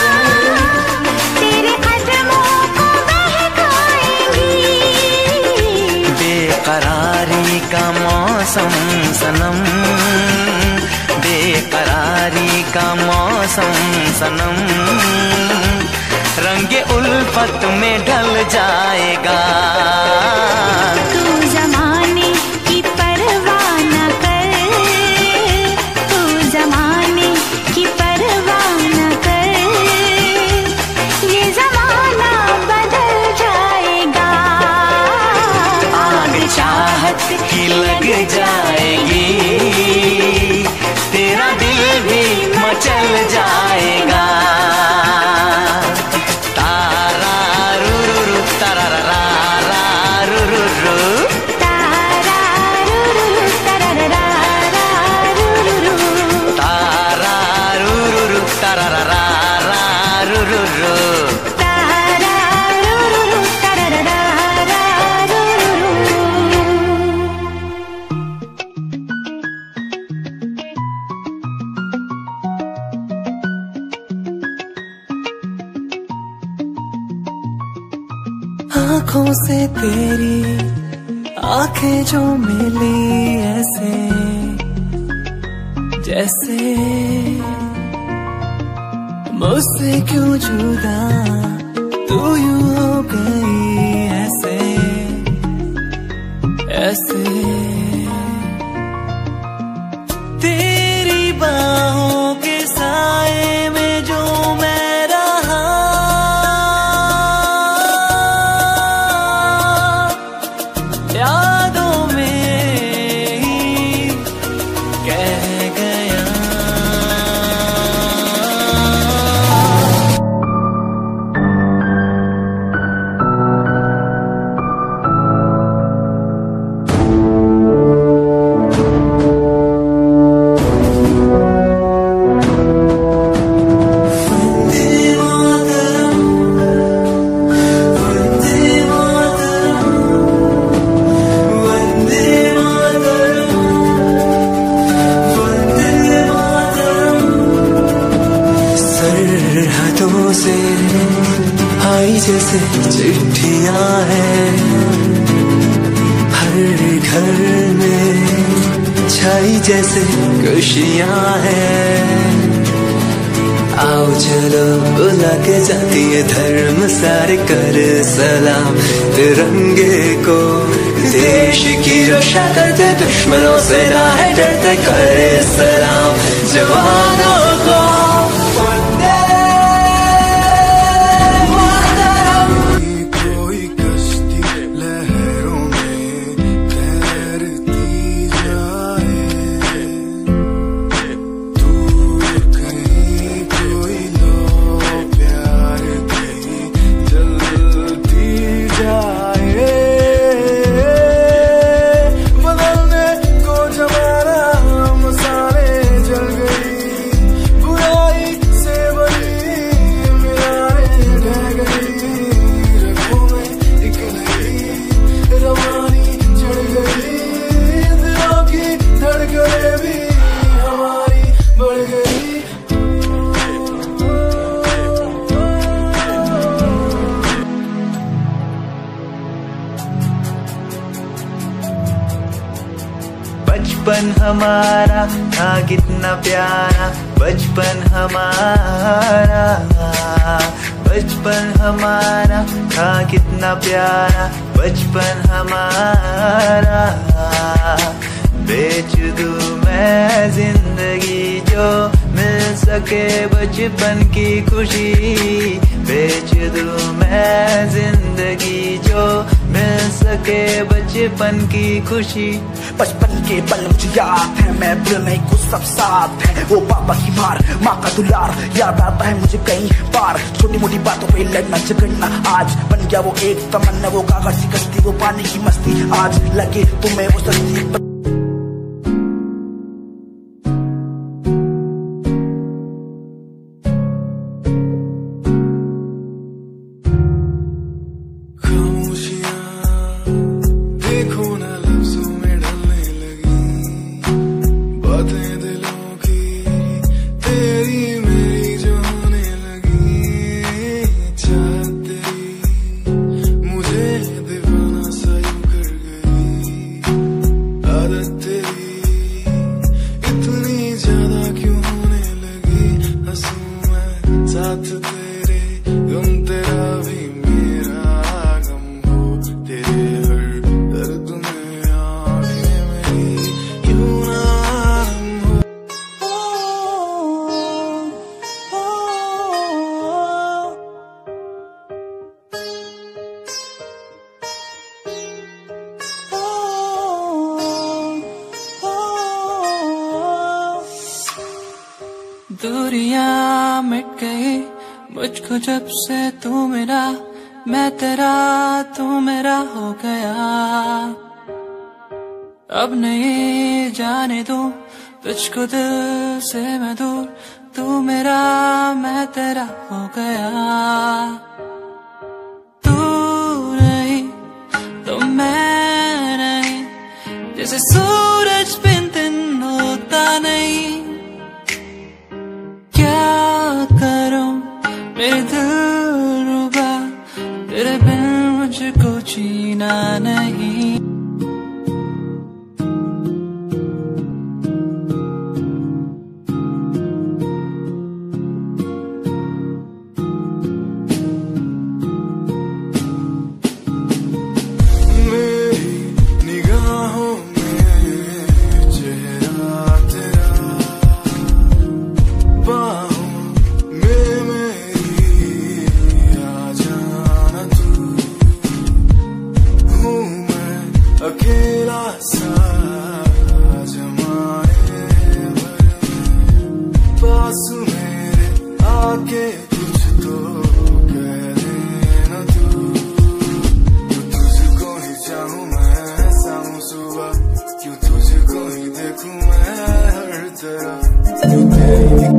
तेरे कदमों को बहकाएंगी। बेकरारी का मौसम सनम, बेकरारी का मौसम सनम, रंगे उल्फत में ढल जाएगा। तू ज़माने की परवाह न कर, तू ज़माने की परवाह न कर, ये ज़माना बदल जाएगा। आग चाहत की लग जाएगी, तेरा दिल भी मचल जाएगा। तारा रू रू रू तारा रा रा रू रू रू, तारा रू रू रू, तारा रा रा रू रू रू, तारा रू रू रू तारा रा रा रू रू रू। तारा रू रू रू, तारा रा रा रू रू रू। आँखों से तेरी आंखें जो मिली ऐसे जैसे मुझसे क्यों जुदा तू यूं हो गई ऐसे ऐसे। तेरी बाहों के साए में जो मैं रहा, यादों में ही कह गया। सरहदों से आई जैसे चिट्ठियां हैं, हर घर में छाई जैसे खुशियां हैं। आओ चलो बुला के जाती है धर्म सारे कर सलाम तिरंगे को। देश की रक्षा करते दुश्मनों से ना है डरते करे सलाम जवानों को। कोई कश्ती लहरों में तैरती जाए, दूर कहीं कोई लो प्यार की जलती जाए। बदलने को जमाना मसाले जल गई, बुराई से बनी मीनारें ढह गई। रगों में एक नई रवानी चढ़ गई, दिलों की धड़कनें भी हमारी बढ़ गई। बचपन हमारा था कितना प्यारा, बचपन हमारा, बचपन हमारा था कितना प्यारा, बचपन हमारा। बेच दूं मैं जिंदगी जो मिल सके बचपन की खुशी, बेच दूं मैं जिंदगी जो मिल सके बचपन बचपन की खुशी। बचपन के पल मुझे याद है, मैं भूल नहीं कुछ सब साथ है। वो पापा की मार, माँ का दुलार याद आता है मुझे कई बार। छोटी मोटी बातों पे लड़ना झगड़ना आज बन गया वो एक तमन्ना। वो कागज की कश्ती, वो पानी की मस्ती, आज लगे तुम्हें वो सस्ती। दूरियां मिट गई मुझको जब से तू मेरा, मैं तेरा तू मेरा हो गया। अब नहीं जाने दूं तुझको दिल से मैं दूर, तू मेरा मैं तेरा हो गया। तू नहीं तो मैं नहीं, जैसे सूरज बिन दिन होता नहीं। करूं मेरे दिल रुबा, तेरे बिन मुझको जीना नहीं। अकेला सा जमाने पास मेरे आके कुछ तो कह देना तू। तुझको ही चाहूं मैं शाम सुबह, क्यों तुझको ही देखूं मैं हर तरफ, क्यों तेरी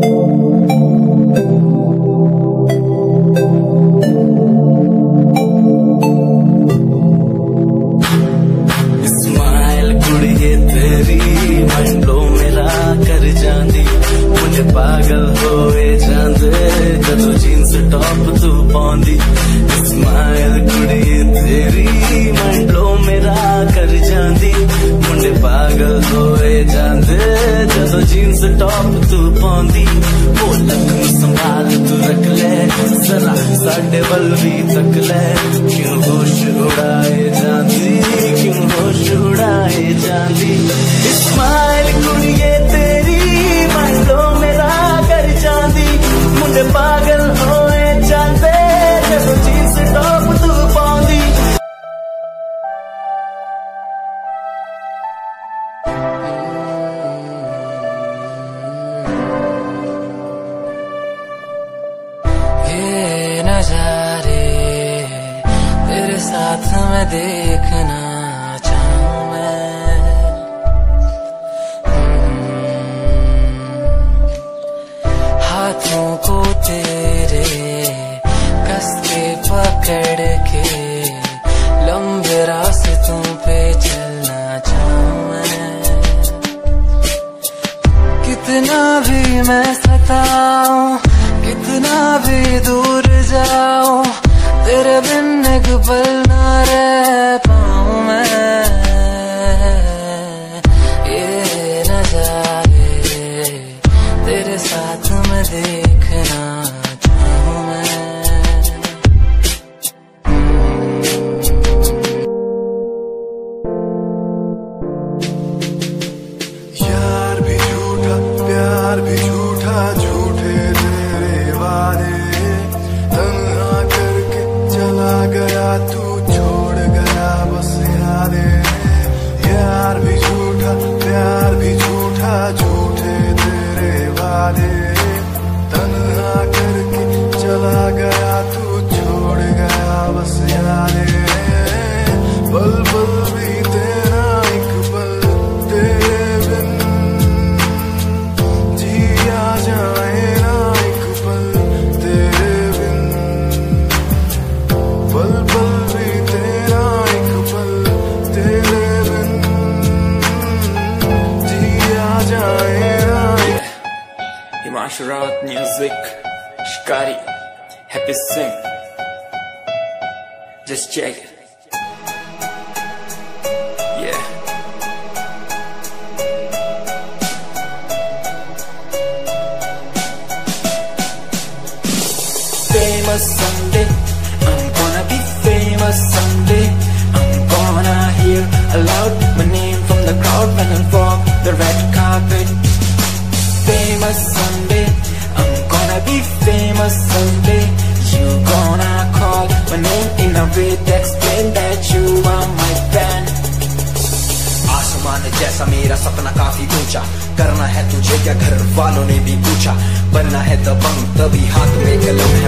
पागल होए जांदे जदों जीन्स टॉप तू पाउंदी। स्माइल कुड़ी तेरी मंडलो मेरा कर जांदी, मुंडे पागल होए जांदे जदों जीन्स टॉप तू पाउंदी। वो लक संभाल तू रख ले जरा साडे वल भी तक ले, क्यों होश उड़ाए जांदी, क्यों होश उड़ाए जांदी। स्माइल कुड़िए तेरी मंडलो मेरा कर जांदी, मुंडे पागल होए जांदे जदों जीन्स टॉप तू पाउंदी। ये नजारे तेरे साथ मैं देखना चाहूं मैं, हाथों को तेरे कस के पकड़ के लंबे रास्तों पे चलना चाहूं मैं। कितना भी मैं सताऊं, कितना भी दूर जाऊं, तेरे बिन एक पल ना रह पाऊं मैं। ये नजारे तेरे साथ मैं देखना चाहूं मैं। यार भी झूठा, प्यार भी झूठा, झूठे तेरे वादे, तन्हा करके चला गया तू, छोड़ गया बस यादें। Sing. Just check it. Yeah. Famous someday, I'm gonna be famous someday. I'm gonna hear aloud my name from the crowd when I walk the red carpet. Famous someday, I'm gonna be famous someday. You gonna call my name in a way to explain that you are my fan. आसमान जैसा मेरा सपना काफी ऊंचा, करना है तुझे क्या घर वालों ने भी पूछा, बनना है दबंग तभी हाथ में कलम है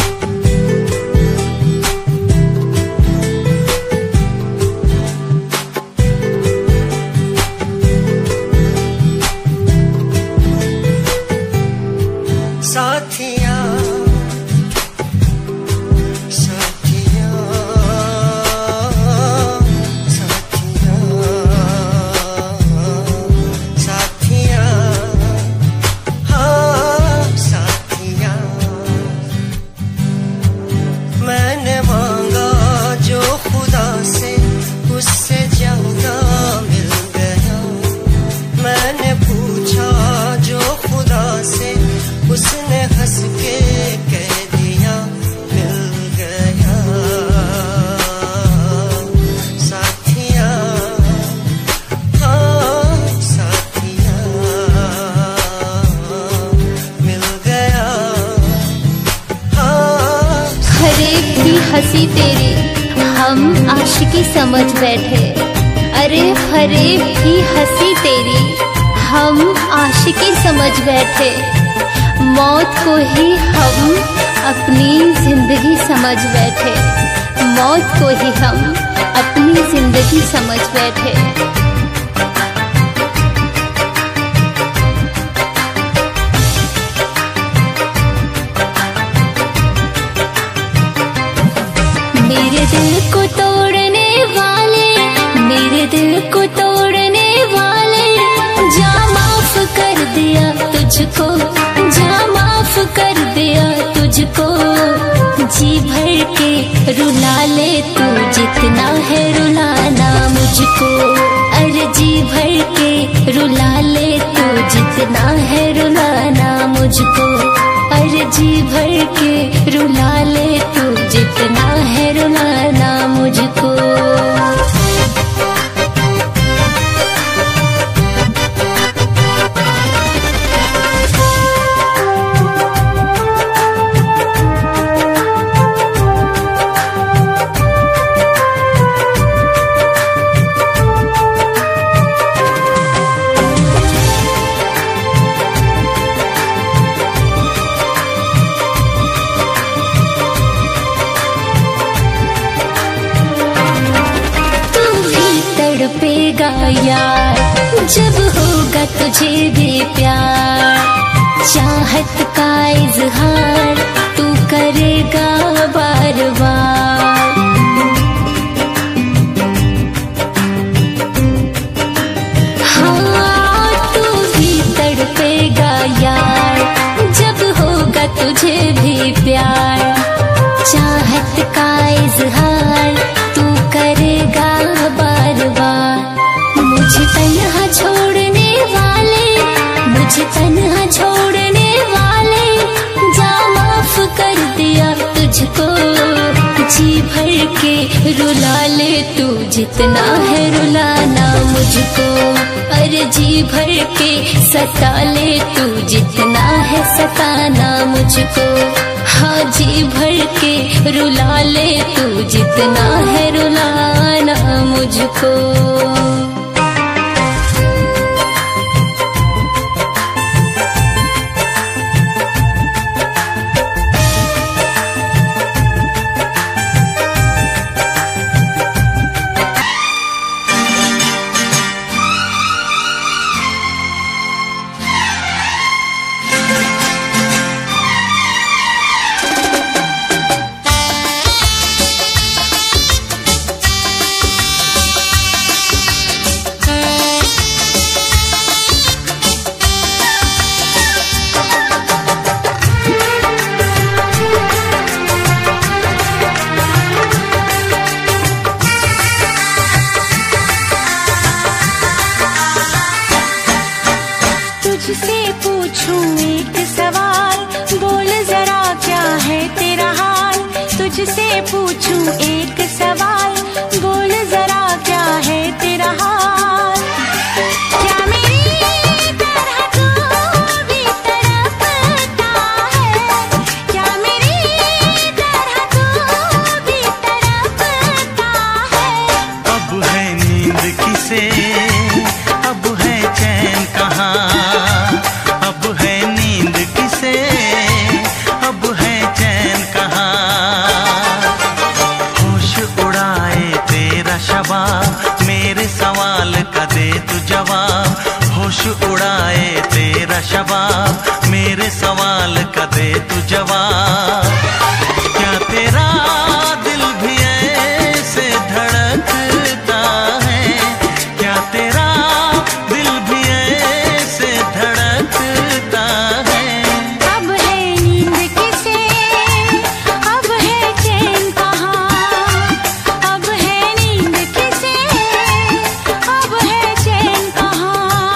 हंसी तेरी हम आशिकी समझ बैठे। अरे फरेब की हंसी तेरी हम आशिकी समझ बैठे। मौत को ही हम अपनी जिंदगी समझ बैठे। मौत को ही हम अपनी जिंदगी समझ बैठे। मेरे दिल को तोड़ने वाले, मेरे दिल को तोड़ने वाले, जा माफ कर दिया तुझको, जा माफ कर दिया तुझको। जी भर के रुला ले तू जितना है रुलाना मुझको। अरे जी भर के रुला ले तू जितना है रुलाना मुझको। अरे जी भर के रुला ले तू जितना है रुलाना मुझको। तड़पेगा यार जब होगा तुझे भी प्यार। चाहत का इजहार तू करेगा बार बार। हाँ तू भी तड़पेगा यार जब होगा तुझे भी प्यार। चाहत का इजहार तू करेगा बार बार। मुझे तन्हा छोड़ने वाले, मुझे तन्हा छोड़ने वाले, जा माफ कर दिया तुझको। जी भर के रुला ले तू जितना है रुलाना मुझको। अरे जी भर के सता ले तू जितना है सताना मुझको। हाँ जी भर के रुला ले तू जितना है रुलाना मुझको। तुझसे पूछूं एक सवाल, बोल जरा क्या है तेरा हाल। क्या मेरी तरह तू भी तड़पता है, क्या मेरी तरह तू भी तड़पता है। अब है नींद किसे, अब है चैन कहाँ, अब है नींद किसे, अब है चैन कहाँ। होश उड़ाए तेरा शबाब, मेरे सवाल का दे तू जवाब। होश उड़ाए तेरा शबाब, मेरे सवाल का दे तू जवाब। क्या तेरा दिल भी ऐसे धड़कता है, क्या तेरा दिल भी ऐसे धड़कता है। अब है नींद किसे, अब है चैन कहाँ, अब है नींद किसे, अब है चैन कहाँ।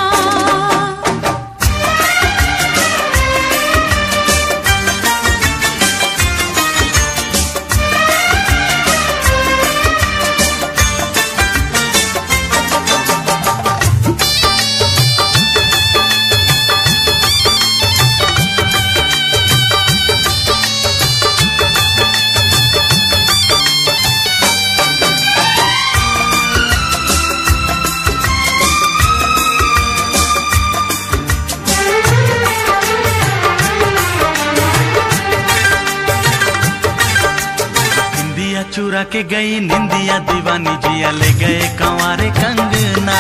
निंदिया चुरा के गई निंदिया दीवानी, जिया ले गए कंवारे कंगना।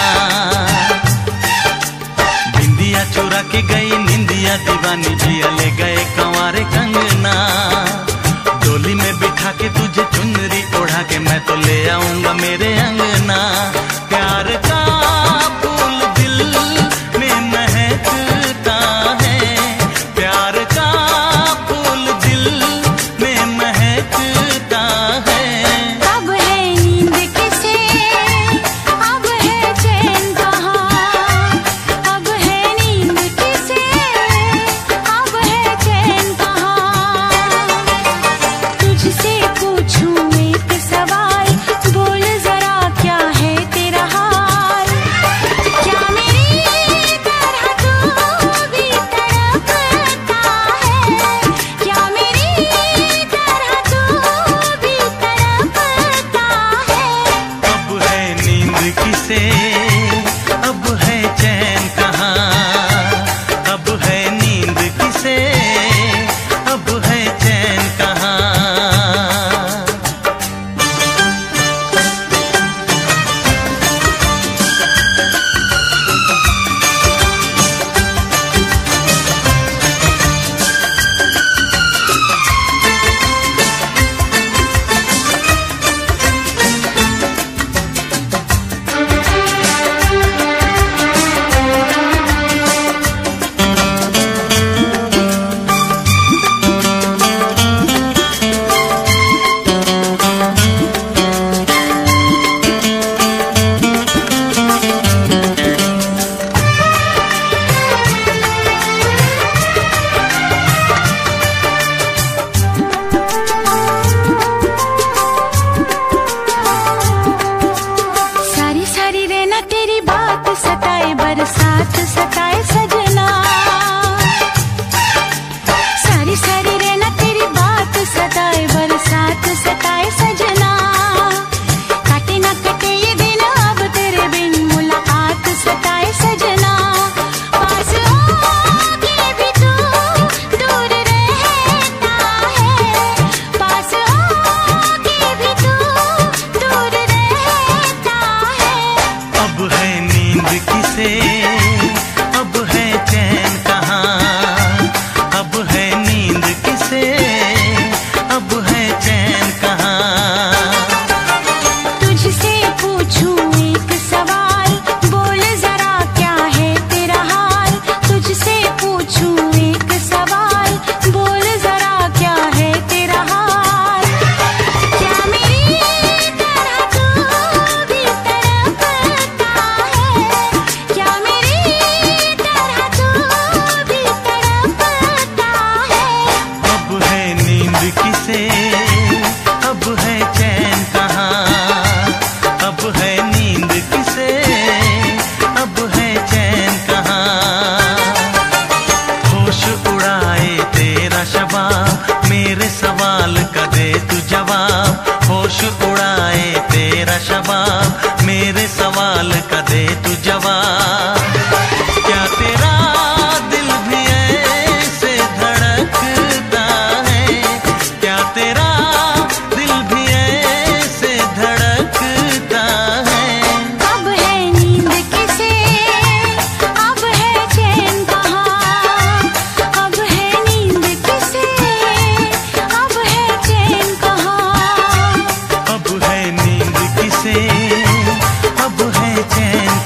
बिंदिया चुरा के गई निंदिया दीवानी, जिया ले गए कंवारे कंगना। डोली में बिठा के तुझे चुनरी ओढ़ा के मैं तो ले आऊंगा मेरे अंगना। प्यार का फूल दिल में महकता है, प्यार का फूल दिल में महकता है। अब है नींद किसे, अब है चैन कहाँ, अब है नींद किसे, अब है चैन कहाँ। तुझसे पूछूं एक सवाल, बोल जरा क्या है तेरा मेरे सवाल का दे तू जवाब। क्या तेरा दिल भी ऐसे धड़कता है? क्या तेरा दिल भी ऐसे धड़कता है? अब है नींद किसे, अब है चैन कहाँ? अब है नींद किसे, अब है चैन कहाँ? अब है नींद किसे, अब है चैन